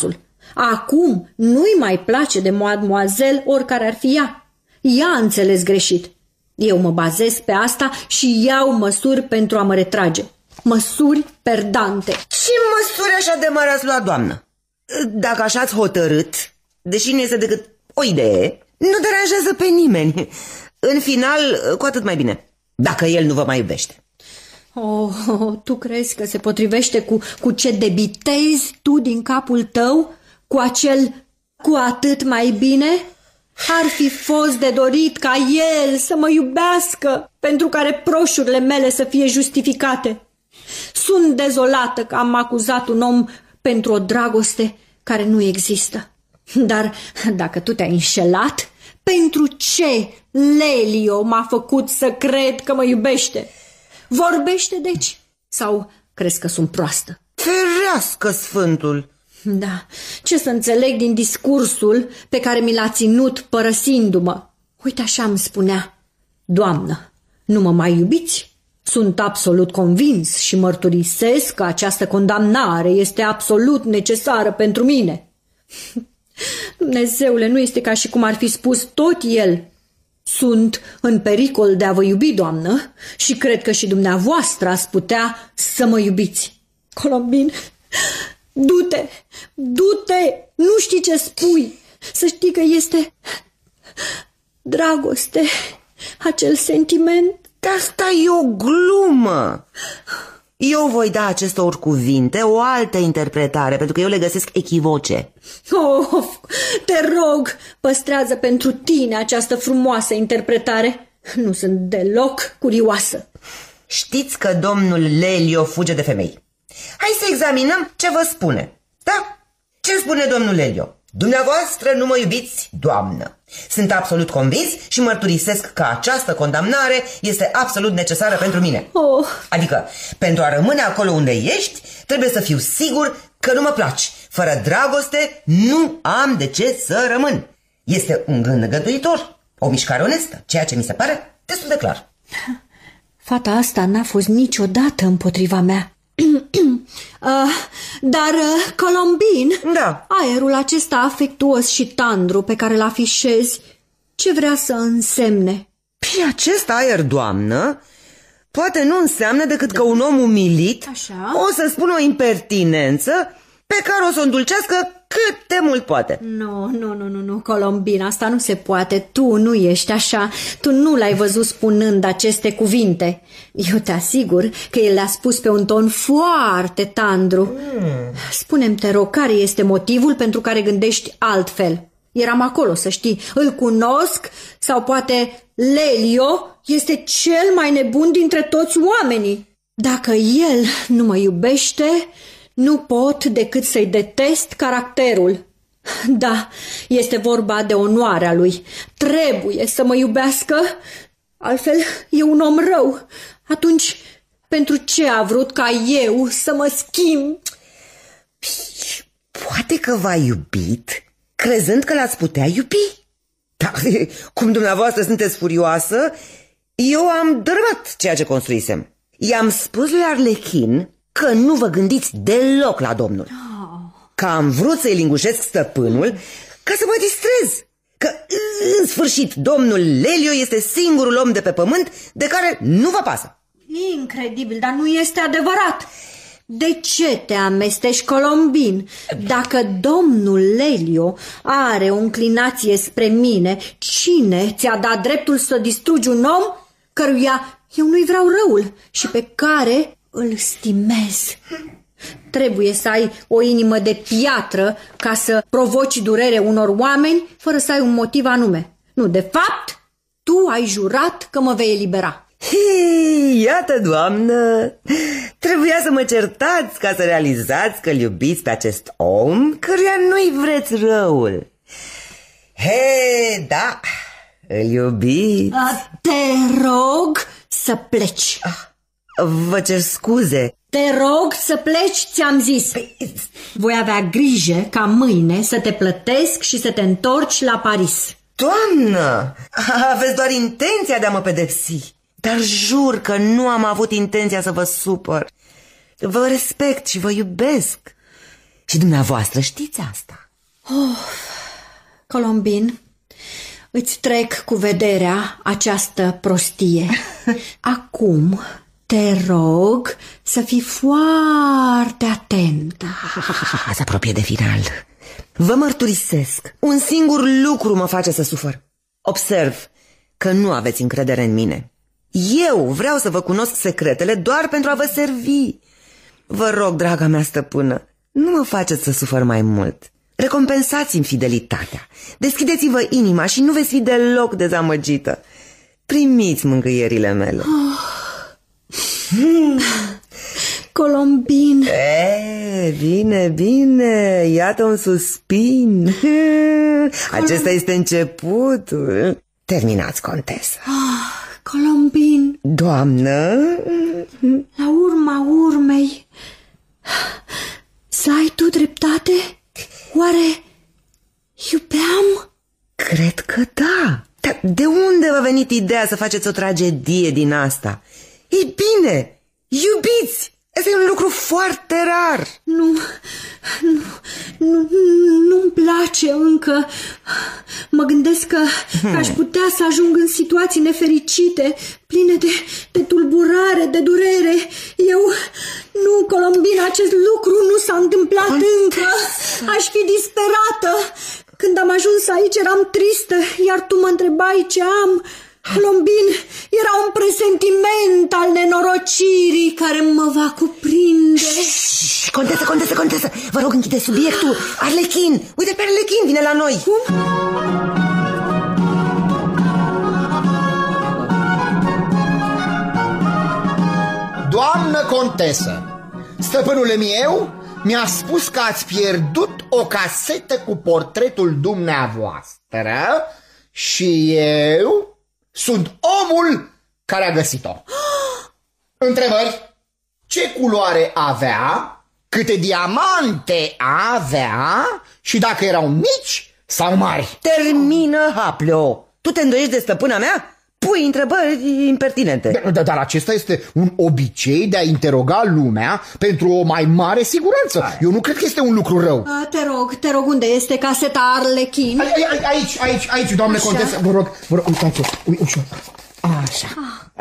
Acum nu-i mai place de mademoiselle oricare ar fi ea. Ea a înțeles greșit. Eu mă bazez pe asta și iau măsuri pentru a mă retrage. Măsuri perdante. Ce măsuri așa de mare ați luat, doamnă? Dacă așa ați hotărât, deși nu este decât o idee, nu deranjează pe nimeni. În final, cu atât mai bine, dacă el nu vă mai iubește. Oh, tu crezi că se potrivește cu ce debitezi tu din capul tău? Cu acel cu atât mai bine? Ar fi fost de dorit ca el să mă iubească, pentru ca reproșurile mele să fie justificate. Sunt dezolată că am acuzat un om pentru o dragoste care nu există. Dar dacă tu te-ai înșelat, pentru ce Lelio m-a făcut să cred că mă iubește? Vorbește, deci? Sau crezi că sunt proastă? Ferească Sfântul! Da, ce să înțeleg din discursul pe care mi l-a ținut părăsindu-mă? Uite, așa îmi spunea: Doamnă, nu mă mai iubiți? Sunt absolut convins și mărturisesc că această condamnare este absolut necesară pentru mine. Dumnezeule, nu este ca și cum ar fi spus tot el: Sunt în pericol de a vă iubi, doamnă, și cred că și dumneavoastră ați putea să mă iubiți. Colombin, du-te, du-te, nu știi ce spui. Să știi că este dragoste, acel sentiment. Dar asta e o glumă. Eu voi da acestor cuvinte o altă interpretare, pentru că eu le găsesc echivoce. Oh, te rog, păstrează pentru tine această frumoasă interpretare. Nu sunt deloc curioasă. Știți că domnul Lelio fuge de femei. Hai să examinăm ce vă spune. Da? Ce spune domnul Lelio? Dumneavoastră nu mă iubiți, doamnă. Sunt absolut convins și mărturisesc că această condamnare este absolut necesară pentru mine. Oh. Adică, pentru a rămâne acolo unde ești, trebuie să fiu sigur că nu mă placi. Fără dragoste nu am de ce să rămân. Este un gând năgăduitor, o mișcare onestă, ceea ce mi se pare destul de clar. Fata asta n-a fost niciodată împotriva mea. Dar, Colombin, da. Aerul acesta afectuos și tandru pe care l-afișezi, ce vrea să însemne? Păi acest aer, doamnă, poate nu înseamnă decât că un om umilit Așa? o să spună o impertinență pe care o să o îndulcească cât de mult poate. Nu, Colombin, asta nu se poate. Tu nu ești așa. Tu nu l-ai văzut spunând aceste cuvinte. Eu te asigur că el le-a spus pe un ton foarte tandru. Spune-mi, te rog, care este motivul pentru care gândești altfel? Eram acolo, să știi. Îl cunosc sau poate Lelio este cel mai nebun dintre toți oamenii. Dacă el nu mă iubește, nu pot decât să-i detest caracterul. Da, este vorba de onoarea lui. Trebuie să mă iubească, altfel e un om rău. Atunci, pentru ce a vrut ca eu să mă schimb? Poate că v-a iubit crezând că l-ați putea iubi. Dar cum dumneavoastră sunteți furioasă, eu am dărâmat ceea ce construisem. I-am spus lui Arlechin că nu vă gândiți deloc la domnul. Că am vrut să-i lingușesc stăpânul ca să mă distrez. Că, în sfârșit, domnul Lelio este singurul om de pe pământ de care nu vă pasă. Incredibil, dar nu este adevărat. De ce te amestești, Colombin? Dacă domnul Lelio are o înclinație spre mine, cine ți-a dat dreptul să distrugi un om căruia eu nu-i vreau răul și pe care îl stimez? Trebuie să ai o inimă de piatră ca să provoci durere unor oameni fără să ai un motiv anume. Nu, de fapt, tu ai jurat că mă vei elibera. Hei, iată, doamnă, trebuia să mă certați ca să realizați că-l iubiți pe acest om căruia nu-i vreți răul. He, da, îl iubiți. Te rog să pleci. Vă cer scuze. Te rog să pleci, ți-am zis. Voi avea grijă ca mâine să te plătesc și să te întorci la Paris. Doamnă, aveți doar intenția de a mă pedepsi. Dar jur că nu am avut intenția să vă supăr. Vă respect și vă iubesc. Și dumneavoastră știți asta. Colombin, îți trec cu vederea această prostie. Acum te rog să fii foarte atentă. Se apropie de final. Vă mărturisesc, un singur lucru mă face să sufăr. Observ că nu aveți încredere în mine. Eu vreau să vă cunosc secretele doar pentru a vă servi. Vă rog, draga mea stăpână, nu mă faceți să sufăr mai mult. Recompensați-mi fidelitatea. Deschideți-vă inima și nu veți fi deloc dezamăgită. Primiți mângâierile mele. Colombin. Bine, bine, iată un suspin. Acesta este începutul. Terminați, contesă. Colombin. Doamnă? La urma urmei, să ai tu dreptate? Oare iubeam? Cred că da. Dar de unde v-a venit ideea să faceți o tragedie din asta? Ei bine, iubiți! Este un lucru foarte rar. Nu-mi place încă. Mă gândesc că aș putea să ajung în situații nefericite, pline de tulburare, de durere. Nu, Colombina, acest lucru nu s-a întâmplat încă. Aș fi disperată. Când am ajuns aici eram tristă, iar tu mă întrebai ce am. Colombin, era un presentiment al nenorocirii care mă va cuprinde. Contesă, vă rog, închide subiectul. Arlechin, uite pe Arlechin, vine la noi. Cum? Doamnă contesă, stăpânul meu mi-a spus că ați pierdut o casetă cu portretul dumneavoastră și eu sunt omul care a găsit-o. Întrebări? Ce culoare avea? Câte diamante avea? Și dacă erau mici sau mari? Termină, Hapleo. Tu te îndoiești de stăpâna mea? Pui întrebări impertinente. Dar acesta este un obicei de a interoga lumea pentru o mai mare siguranță. Eu nu cred că este un lucru rău. Te rog, unde este caseta Arlechin? Aici, doamne contesă, vă rog, uitați-o. Așa.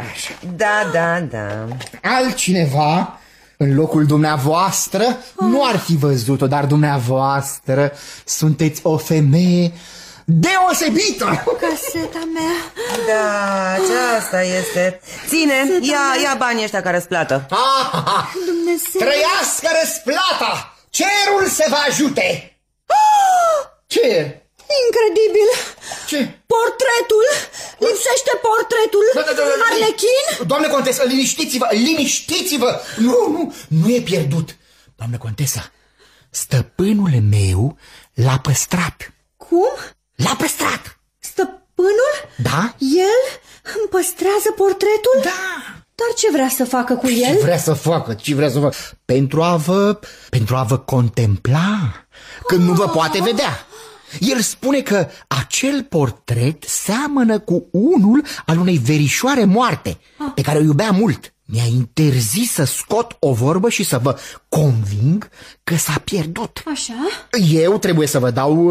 Da. Altcineva în locul dumneavoastră nu ar fi văzut-o, dar dumneavoastră sunteți o femeie deosebită! Caseta mea. Da, aceasta este. Ține, ia banii ăștia ca răsplată. Dumnezeu. Trăiască răsplata! Cerul se va ajute! Ce e? Incredibil! Ce? Portretul! Lipsește portretul! Arlechin? Doamne contesă, liniștiți-vă! Nu e pierdut. Doamne contesă, stăpânul meu l-a păstrat. Cum? L-a păstrat! Stăpânul? Da? El îmi păstrează portretul? Da! Dar ce vrea să facă cu el? Ce vrea să facă? Pentru a vă contempla când nu vă poate vedea. El spune că acel portret seamănă cu unul al unei verișoare moarte pe care o iubea mult. Mi-a interzis să scot o vorbă și să vă conving că s-a pierdut. Așa? Eu trebuie să vă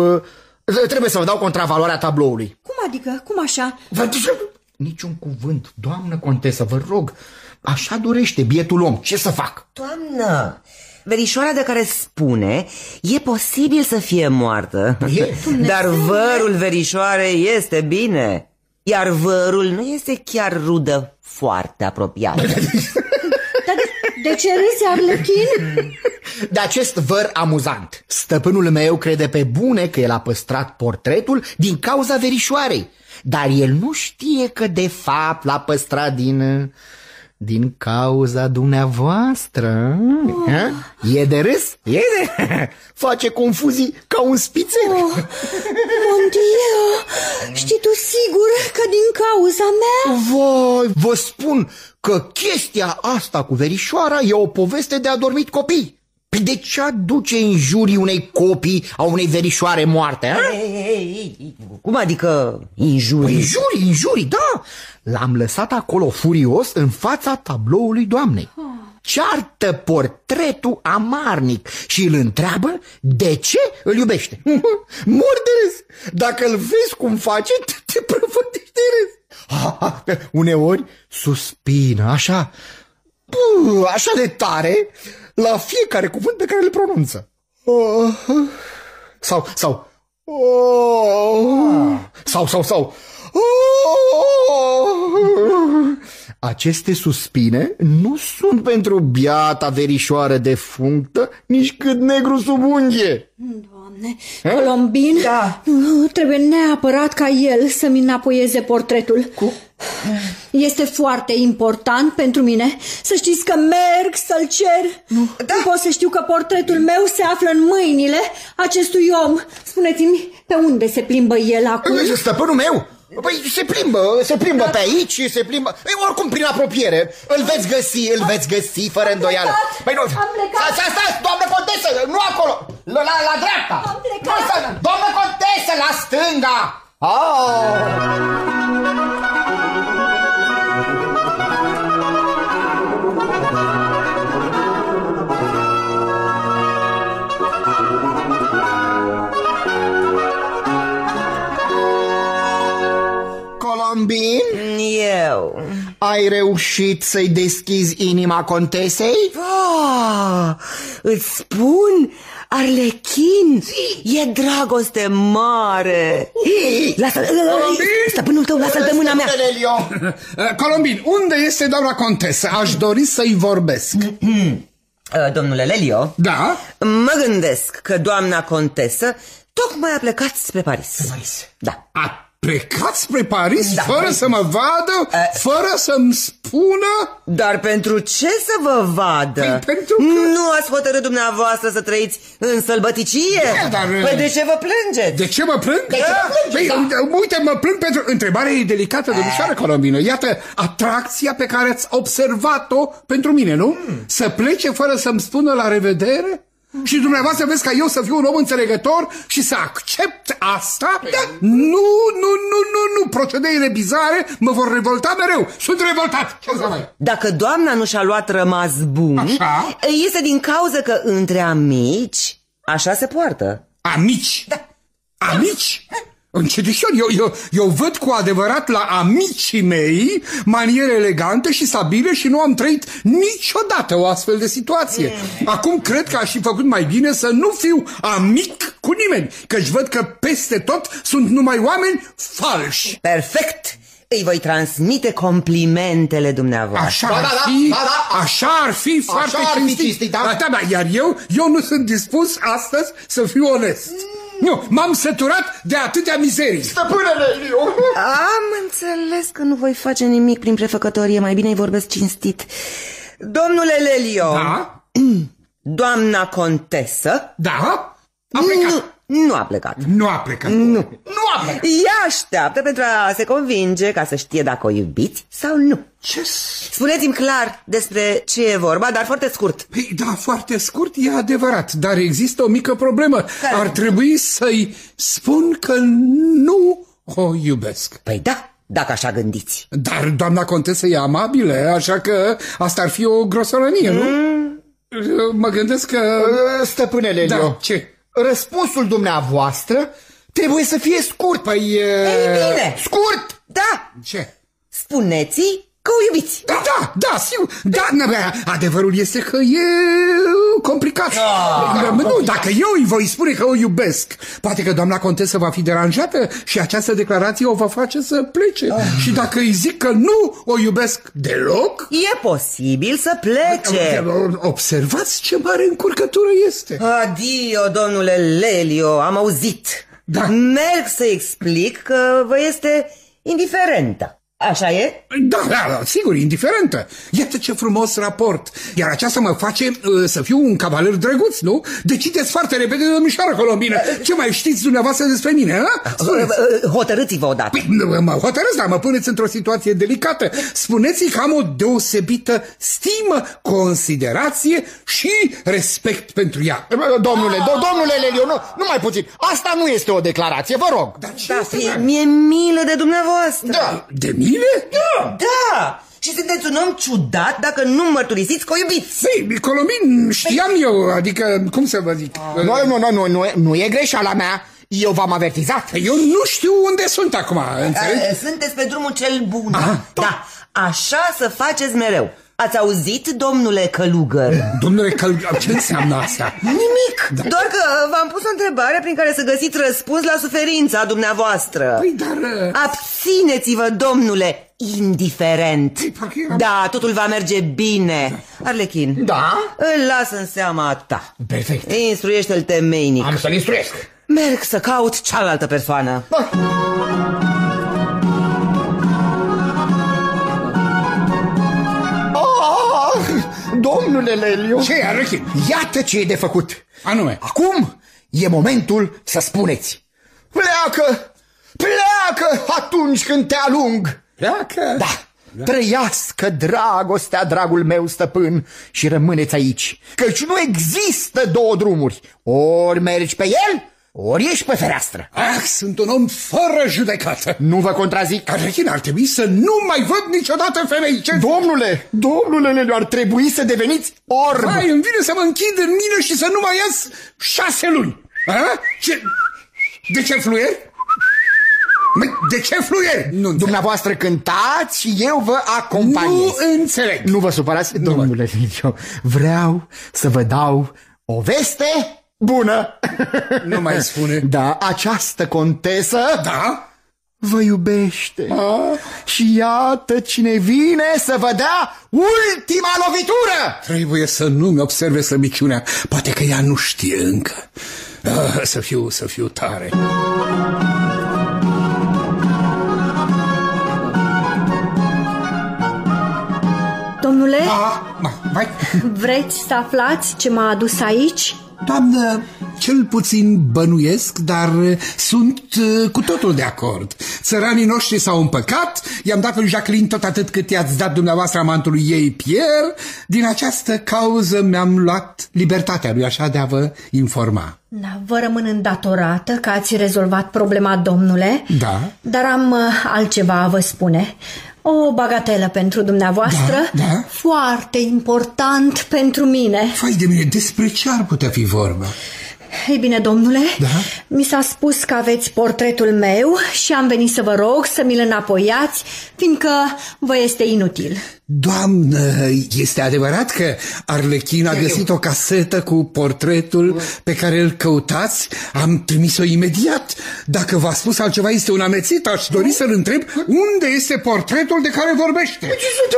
dau contravaloarea tabloului. Cum adică? Cum așa? Niciun cuvânt, doamnă contesă, vă rog. Așa dorește bietul om. Ce să fac? Doamnă, verișoara de care spune e posibil să fie moartă. Dar vărul verișoarei este bine. Iar vărul nu este chiar rudă foarte apropiată. Dar de ce râzi, Arlechin? De acest văr amuzant. Stăpânul meu crede pe bune că el a păstrat portretul din cauza verișoarei. Dar el nu știe că de fapt l-a păstrat din cauza dumneavoastră. E de râs? Face confuzii ca un spițel. Mon Dieu, știi tu sigur că din cauza mea? Voi, vă spun că chestia asta cu verișoara e o poveste de adormit copii. Păi de ce aduce injurii unei copii a unei verișoare moarte? Cum adică injurii? Injurii, da! L-am lăsat acolo furios în fața tabloului doamnei. ceartă portretul amarnic și îl întreabă de ce îl iubește. Mor de râs. Dacă îl vezi cum face, te prăvătești de râs. Uneori suspină așa de tare la fiecare cuvânt pe care îl pronunță. Sau aceste suspine nu sunt pentru biata verișoară defunctă, nici cât negru sub unghie. Doamne, Colombin, Da. trebuie neapărat ca el să-mi înapoieze portretul. Este foarte important pentru mine. Să știți că merg să-l cer. Nu pot să știu că portretul meu se află în mâinile acestui om. Spuneți-mi, pe unde se plimbă el acum? Stăpânul meu? Păi se plimbă pe aici, se plimbă. Oricum prin apropiere. Îl veți găsi fără îndoială. Păi nu. Am plecat. Stați, doamnă contesă, nu acolo. La dreapta. Am plecat. Doamnă contesă, la stânga. Colombin? Eu. Ai reușit să-i deschizi inima contesei? Îți spun, Arlechin, e dragoste mare. Lasă-l, stăpânul tău, lasă-l pe mâna mea. Colombin, unde este doamna contesă? Aș dori să-i vorbesc. Domnule Lelio? Da? Mă gândesc că doamna contesă tocmai a plecat spre Paris. Da. A plecat spre Paris, Da. fără să mă vadă, fără să-mi spună? Dar pentru ce să vă vadă? Păi, pentru că... Nu ați hotărât dumneavoastră să trăiți în sălbăticie? Da, dar... Păi de ce vă plângeți? De ce mă plâng? Păi, uite, mă plâng pentru... Întrebarea e delicată, domnișoară Colombină. Iată, atracția pe care ați observat-o pentru mine, nu? Să plece fără să-mi spună la revedere? Și dumneavoastră vezi ca eu să fiu un om înțelegător și să accept asta? Da. Nu, procedeile bizare mă vor revolta mereu. Sunt revoltat. Ce să mai? Dacă doamna nu și-a luat rămas bun, Așa? este din cauza că între amici așa se poartă. Amici? Da. Amici? Încetișor, eu văd cu adevărat la amicii mei maniere elegante și stabile și nu am trăit niciodată o astfel de situație. Acum cred că aș fi făcut mai bine să nu fiu amic cu nimeni, căci văd că peste tot sunt numai oameni falși. Perfect! Îi voi transmite complimentele dumneavoastră. Așa ar fi foarte cinstit. Da, iar eu nu sunt dispus astăzi să fiu onest. Nu, m-am săturat de atâtea mizerii. Stăpânele, eu... Am înțeles că nu voi face nimic prin prefăcătorie, mai bine îi vorbesc cinstit. Domnule Lelio, Da? doamna contesă... Da? A plecat. Nu a plecat. Nu a plecat. Nu a plecat. Ea așteaptă pentru a se convinge ca să știe dacă o iubiți sau nu. Ce? Spuneți-mi clar despre ce e vorba, dar foarte scurt. Păi da, foarte scurt, e adevărat, dar există o mică problemă. Care? Ar trebui să-i spun că nu o iubesc. Păi da, dacă așa gândiți. Dar doamna contesă e amabilă, așa că asta ar fi o grosolănie, nu? Mă gândesc că... Stăpâne Lelio, Da, ce? răspunsul dumneavoastră trebuie să fie scurt. Păi... Ei bine. Scurt! Da, Ce? spuneți că o iubiți. Da, sigur. Da, adevărul este că e complicat. Nu, dacă eu îi voi spune că o iubesc, poate că doamna contesă va fi deranjată și această declarație o va face să plece. Și dacă îi zic că nu o iubesc deloc... E posibil să plece. Observați ce mare încurcătură este. Adio, domnule Lelio, am auzit. Da. Merg să explic că vă este indiferentă. Așa e? Da, sigur, indiferentă. Iată ce frumos raport. Iar aceasta mă face să fiu un cavaler drăguț, nu? Decideți foarte repede, domnișoară Colombină. Ce mai știți dumneavoastră despre mine, a? Hotărâți-vă odată. Păi, mă hotărâți, dar mă puneți într-o situație delicată. Spuneți-i că am o deosebită stimă, considerație și respect pentru ea. Domnule Lelio, nu mai puțin. Asta nu este o declarație, vă rog. Da, mie milă de dumneavoastră. Da. De mine? Da, Și sunteți un om ciudat dacă nu mărturisiți că o iubiți. Păi, Colomin, știam eu, adică, cum să vă zic? Nu e greșeala mea. Eu v-am avertizat. Eu nu știu unde sunt acum, înțelegi? Sunteți pe drumul cel bun. Da, așa să faceți mereu. Ați auzit, domnule călugăr? Domnule călugăr, ce înseamnă asta? Nimic, doar că v-am pus o întrebare prin care să găsiți răspuns la suferința dumneavoastră. Păi, dar... Abțineți-vă, domnule, indiferent. Da, totul va merge bine. Arlechin, îl las în seama ta. Perfect. Instruiește-l temeinic. Am să-l instruiesc. Merg să caut cealaltă persoană. Domnule Lelio, Ce e, Arlechin? iată ce e de făcut. Anume? Acum e momentul să spuneți. Pleacă atunci când te alung. Pleacă? Da. Trăiască dragostea, dragul meu stăpân, și rămâneți aici, căci nu există două drumuri. Ori mergi pe el, ori ești pe fereastră. Sunt un om fără judecată. Nu vă contrazic. Arlechin, ar trebui să nu mai văd niciodată femei. Domnule Lelio, ar trebui să deveniți orb. Hai, îmi vine să mă închid în mine și să nu mai ies 6 luni. De ce fluieri? De ce fluieri? Dumneavoastră cântați și eu vă acompaniez. Nu înțeleg. Nu vă supărați, domnule Lelio. Vreau să vă dau o veste bună. Nu mai spune. Da, această contesă vă iubește. Și iată cine vine să vă dea ultima lovitură. Trebuie să nu-mi observe slăbiciunea. Poate că ea nu știe încă. Să fiu tare. Domnule, vreți să aflați ce m-a adus aici? Doamnă, cel puțin bănuiesc, dar sunt cu totul de acord. Țăranii noștri s-au împăcat, i-am dat lui Jacqueline tot atât cât i-ați dat dumneavoastră amantului ei, Pierre. Din această cauză mi-am luat libertatea lui așa de a vă informa. Da, vă rămân îndatorată că ați rezolvat problema, domnule. Da. Dar am altceva a vă spune. O bagatelă pentru dumneavoastră, foarte important pentru mine. Fai de mine, despre ce ar putea fi vorba? Ei bine, domnule, mi s-a spus că aveți portretul meu și am venit să vă rog să mi-l înapoiați, fiindcă vă este inutil. Doamnă, este adevărat că Arlechin a găsit o casetă cu portretul pe care îl căutați? Am trimis-o imediat. Dacă v-a spus altceva, este un amețit. Aș dori să-l întreb unde este portretul de care vorbește.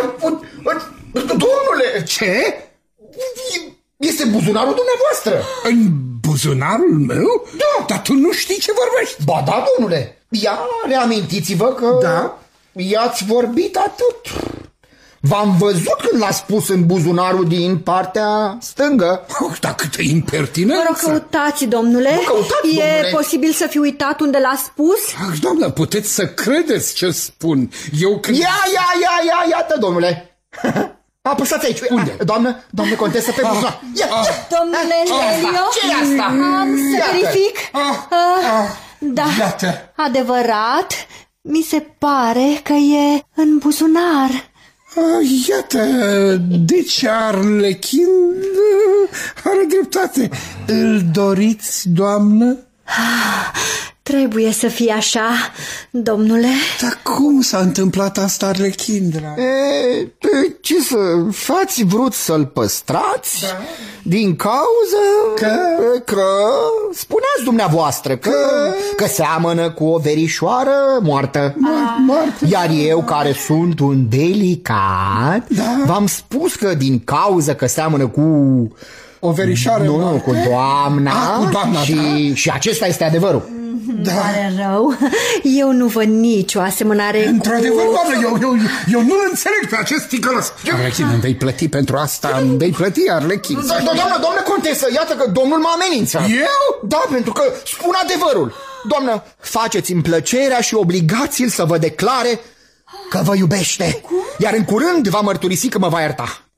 Domnule! Ce? Este buzunarul dumneavoastră. În buzunarul meu? Da. Dar tu nu știi ce vorbești. Ba da, domnule. Ia, reamintiți-vă că i-ați vorbit atât. V-am văzut când l-ați pus în buzunarul din partea stângă. Dar câtă impertinență. Vă rog, căutați, domnule. E posibil să fi uitat unde l-a spus? Doamnă, puteți să credeți ce spun. Eu când... Iată, domnule. Apăsați aici. Unde? Doamnă contesă, pe buzunar. Domnule Lelio, ce e asta? Am să verific. Da, adevărat, mi se pare că e în buzunar. Iată, deci Arlechin are dreptate. Îl doriți, doamnă? Trebuie să fie așa, domnule. Dar cum s-a întâmplat asta, Arlechin, drag? Ce să fați, vrut să-l păstrați? Din cauză că spuneați dumneavoastră că seamănă cu o verișoară moartă. Iar eu, care sunt un delicat, v-am spus că din cauză că seamănă cu... o verișoară moartă? Cu doamna. Și acesta este adevărul. Pare rău. Eu nu văd nicio asemănare. Într-adevăr, doamnă, eu nu-l înțeleg pe acest ticălos. Arlechin, îmi vei plăti pentru asta. Îmi vei plăti, Arlechin. Doamnă contesă, iată că domnul mă amenință. Eu? Da, pentru că spun adevărul. Doamnă, faceți-mi plăcerea și obligați-l să vă declare că vă iubește. Iar în curând va mărturisi că mă va ierta.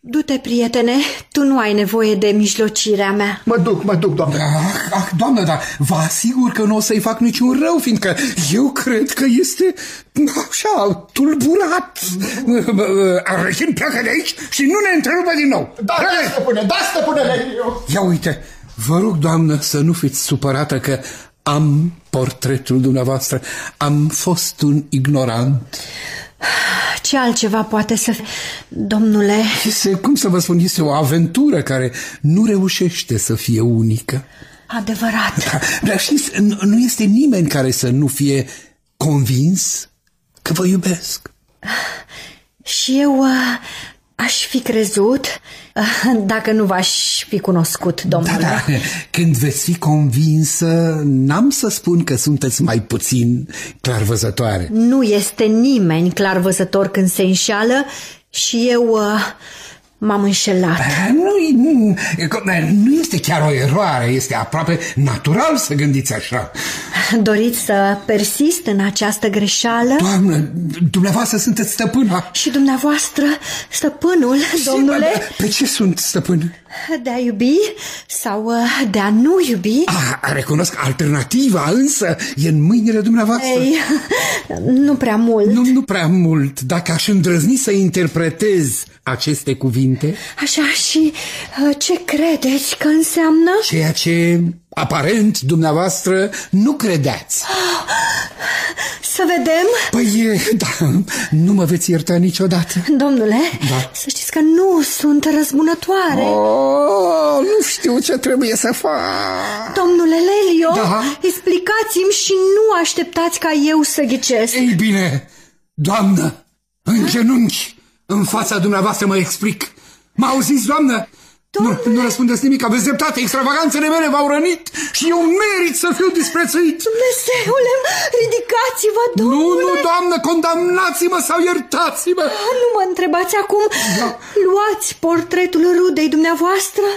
Du-te, prietene, tu nu ai nevoie de mijlocirea mea. Mă duc, doamnă. Doamnă, dar vă asigur că nu o să-i fac niciun rău, fiindcă eu cred că este așa, tulburat. Arlechin, pleacă de aici și nu ne întrerupă din nou. Da, stăpâne, Lelio. Ia uite, vă rog, doamnă, să nu fiți supărată că am portretul dumneavoastră. Am fost un ignorant. Ce altceva poate să fie, domnule? Cum să vă spun, este o aventură care nu reușește să fie unică. Adevărat. Dar știți, nu este nimeni care să nu fie convins că vă iubesc. Și eu aș fi crezut dacă nu v-aș fi cunoscut, domnule. Da, când veți fi convinsă, n-am să spun că sunteți mai puțin clarvăzătoare. Nu este nimeni clarvăzător când se înșeală și eu m-am înșelat. Nu este chiar o eroare, este aproape natural să gândiți așa. Doriți să persist în această greșeală? Doamnă, dumneavoastră sunteți stăpâna. Și dumneavoastră stăpânul, domnule? Pe ce sunt stăpân? De a iubi sau de a nu iubi? Recunosc, alternativa însă e în mâinile dumneavoastră. Ei, nu prea mult. Nu prea mult. Dacă aș îndrăzni să interpretez aceste cuvinte... Așa, și ce credeți că înseamnă? Ceea ce aparent dumneavoastră nu credeți. Să vedem. Păi, da, nu mă veți ierta niciodată. Domnule, da. Să știți că nu sunt răzbunătoare. Nu știu ce trebuie să fac. Domnule Lelio, da? Explicați-mi și nu așteptați ca eu să ghicesc. Ei bine, doamnă, în genunchi, în fața dumneavoastră mă explic. M-auziți, doamnă? Nu răspundeți nimic, aveți dreptate, extravaganțele mele v-au rănit și eu merit să fiu disprețuit. Dumnezeule, ridicați-vă, domnule! Nu, doamnă, condamnați-mă sau iertați-mă! Nu mă întrebați acum, da. Luați portretul rudei dumneavoastră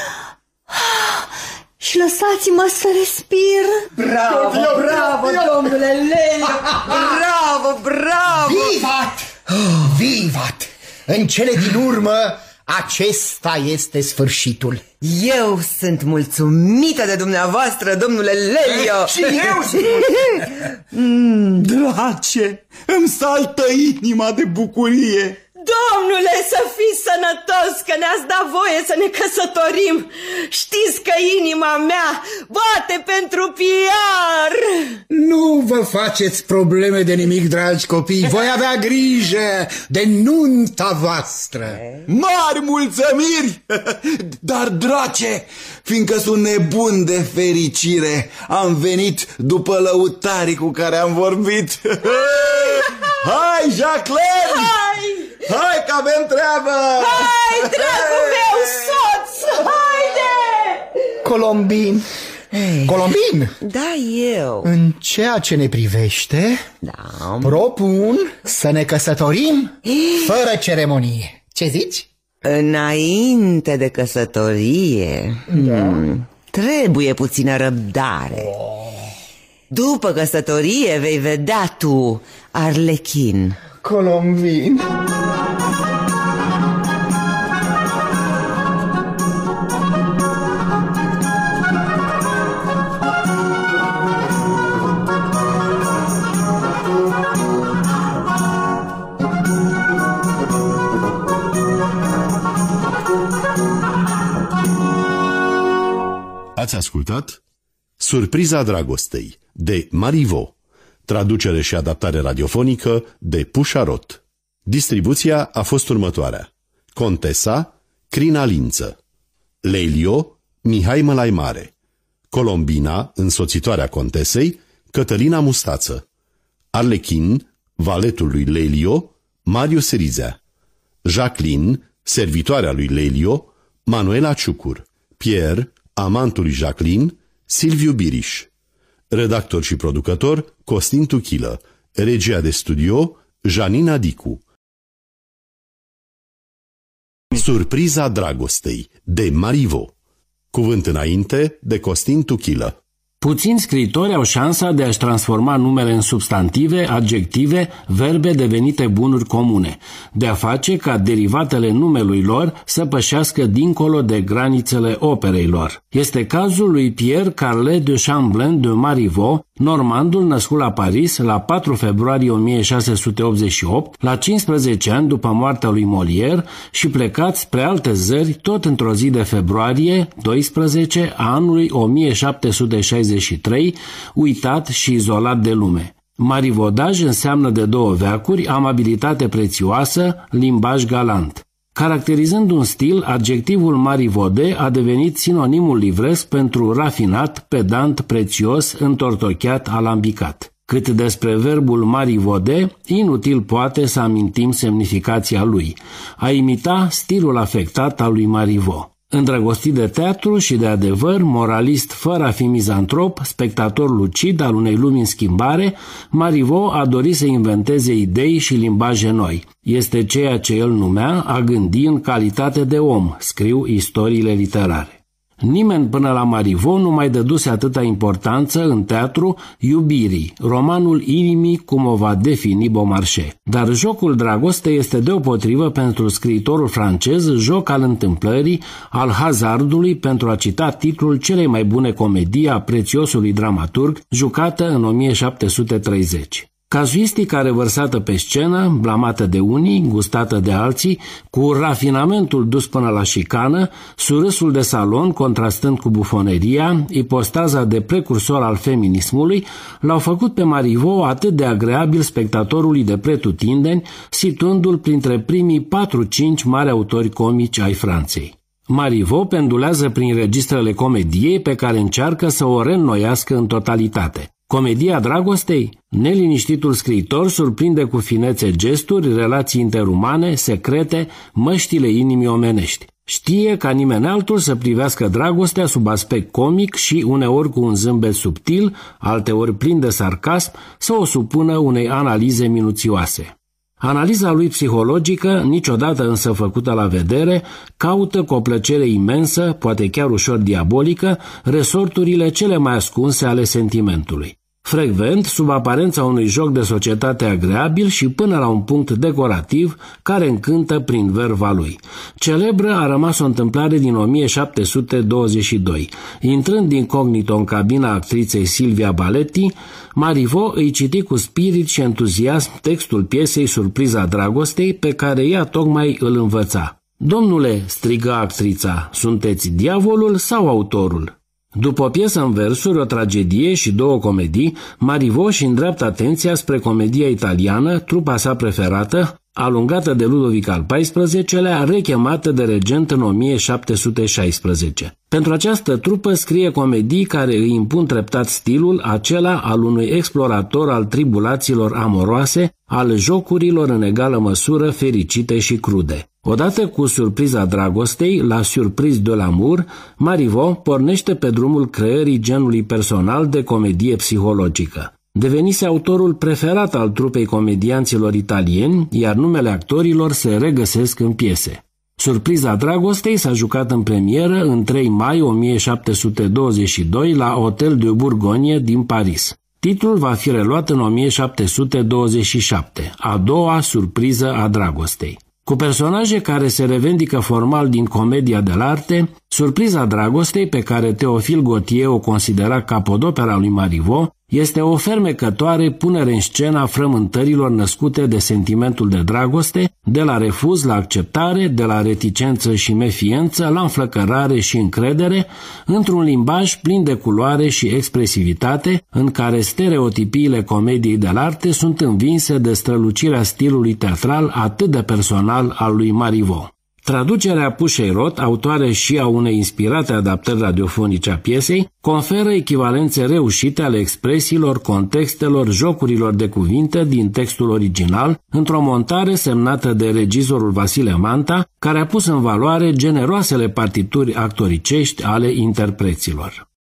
și lăsați-mă să respir. Bravo, domnule Lelio! Bravo! Vivat! În cele din urmă, acesta este sfârșitul. Eu sunt mulțumită de dumneavoastră, domnule Lelio. Și eu sunt Drace, îmi saltă inima de bucurie. Domnule, să fiți sănătos, că ne-ați dat voie să ne căsătorim. Știți că inima mea bate pentru Piar. Nu vă faceți probleme de nimic, dragi copii. Voi avea grijă de nunta voastră. Mari mulțumiri! Dar, Drace, fiindcă sunt nebun de fericire, am venit după lăutarii cu care am vorbit. Hai, Jacqueline! Hai că avem treabă! Hai, dragul meu soț! Haide! Colombin! Da, eu. În ceea ce ne privește, propun să ne căsătorim fără ceremonie. Ce zici? Înainte de căsătorie, trebuie puțină răbdare. După căsătorie vei vedea tu, Arlechin. Colombin. Ați ascultat Surpriza dragostei de Marivaux, traducere și adaptare radiofonică de Pușarot. Distribuția a fost următoarea: Contesa Crina Lință, Lelio Mihai Mălai Mare, Colombina, însoțitoarea contesei, Cătălina Mustață, Arlechin, valetul lui Lelio, Marius Rizea, Jacqueline, servitoarea lui Lelio, Manuela Ciucur, Pierre, amantul lui Jacqueline, Silviu Biriș. Redactor și producător Costin Tuchilă. Regia de studio Janina Dicu. Surpriza dragostei de Marivaux. Cuvânt înainte de Costin Tuchilă. Puțini scriitori au șansa de a-și transforma numele în substantive, adjective, verbe devenite bunuri comune, de a face ca derivatele numelui lor să pășească dincolo de granițele operei lor. Este cazul lui Pierre Carlet de Champlain de Marivaux, normandul născut la Paris la 4 februarie 1688, la 15 ani după moartea lui Molière și plecat spre alte zări tot într-o zi de februarie 12 a anului 1763, uitat și izolat de lume. Marivaudaj înseamnă de două veacuri amabilitate prețioasă, limbaj galant. Caracterizând un stil, adjectivul marivaude a devenit sinonimul livresc pentru rafinat, pedant, prețios, întortocheat, alambicat. Cât despre verbul marivaude, inutil poate să amintim semnificația lui, a imita stilul afectat al lui Marivaux. Îndrăgostit de teatru și de adevăr, moralist fără a fi mizantrop, spectator lucid al unei lumi în schimbare, Marivaux a dorit să inventeze idei și limbaje noi. Este ceea ce el numea a gândi în calitate de om, scriu istoriile literare. Nimeni până la Marivaux nu mai dăduse atâta importanță în teatru iubirii, romanul inimii cum o va defini Beaumarchais. Dar jocul dragostei este deopotrivă pentru scriitorul francez joc al întâmplării, al hazardului, pentru a cita titlul celei mai bune comedii a prețiosului dramaturg, jucată în 1730. Cazuistica revărsată pe scenă, blamată de unii, gustată de alții, cu rafinamentul dus până la șicană, surâsul de salon contrastând cu bufoneria, ipostaza de precursor al feminismului, l-au făcut pe Marivaux atât de agreabil spectatorului de pretutindeni, situându-l printre primii 4-5 mari autori comici ai Franței. Marivaux pendulează prin registrele comediei pe care încearcă să o reînnoiască în totalitate. Comedia dragostei? Neliniștitul scriitor surprinde cu finețe gesturi, relații interumane, secrete, măștile inimii omenești. Știe ca nimeni altul să privească dragostea sub aspect comic și uneori cu un zâmbet subtil, alteori plin de sarcasm, să o supună unei analize minuțioase. Analiza lui psihologică, niciodată însă făcută la vedere, caută cu o plăcere imensă, poate chiar ușor diabolică, resorturile cele mai ascunse ale sentimentului. Frecvent, sub aparența unui joc de societate agreabil și până la un punct decorativ care încântă prin verva lui. Celebră a rămas o întâmplare din 1722. Intrând incognito în cabina actriței Silvia Baletti, Marivaux îi citi cu spirit și entuziasm textul piesei Surpriza dragostei pe care ea tocmai îl învăța. "Domnule," strigă actrița, "sunteți diavolul sau autorul?" După o piesă în versuri, o tragedie și două comedii, Marivaux își îndreaptă atenția spre comedia italiană, trupa sa preferată, alungată de Ludovic al XIV-lea, rechemată de regent în 1716. Pentru această trupă scrie comedii care îi impun treptat stilul acela al unui explorator al tribulațiilor amoroase, al jocurilor în egală măsură fericite și crude. Odată cu Surpriza dragostei, la Surprise de l'amour, Marivaux pornește pe drumul creării genului personal de comedie psihologică. Devenise autorul preferat al trupei comedianților italieni, iar numele actorilor se regăsesc în piese. Surpriza dragostei s-a jucat în premieră în 3 mai 1722 la Hotel de Bourgogne din Paris. Titlul va fi reluat în 1727, a doua surpriză a dragostei. Cu personaje care se revendică formal din comedia dell'arte, Surpriza dragostei, pe care Théophile Gautier o considera capodopera lui Marivaux, este o fermecătoare punere în scenă a frământărilor născute de sentimentul de dragoste, de la refuz la acceptare, de la reticență și mefiență la înflăcărare și încredere, într-un limbaj plin de culoare și expresivitate, în care stereotipiile comediei dell'arte sunt învinse de strălucirea stilului teatral atât de personal al lui Marivaux. Traducerea Pușei Rot, autoare și a unei inspirate adaptări radiofonice a piesei, conferă echivalențe reușite ale expresiilor, contextelor, jocurilor de cuvinte din textul original, într-o montare semnată de regizorul Vasile Manta, care a pus în valoare generoasele partituri actoricești ale interpreților.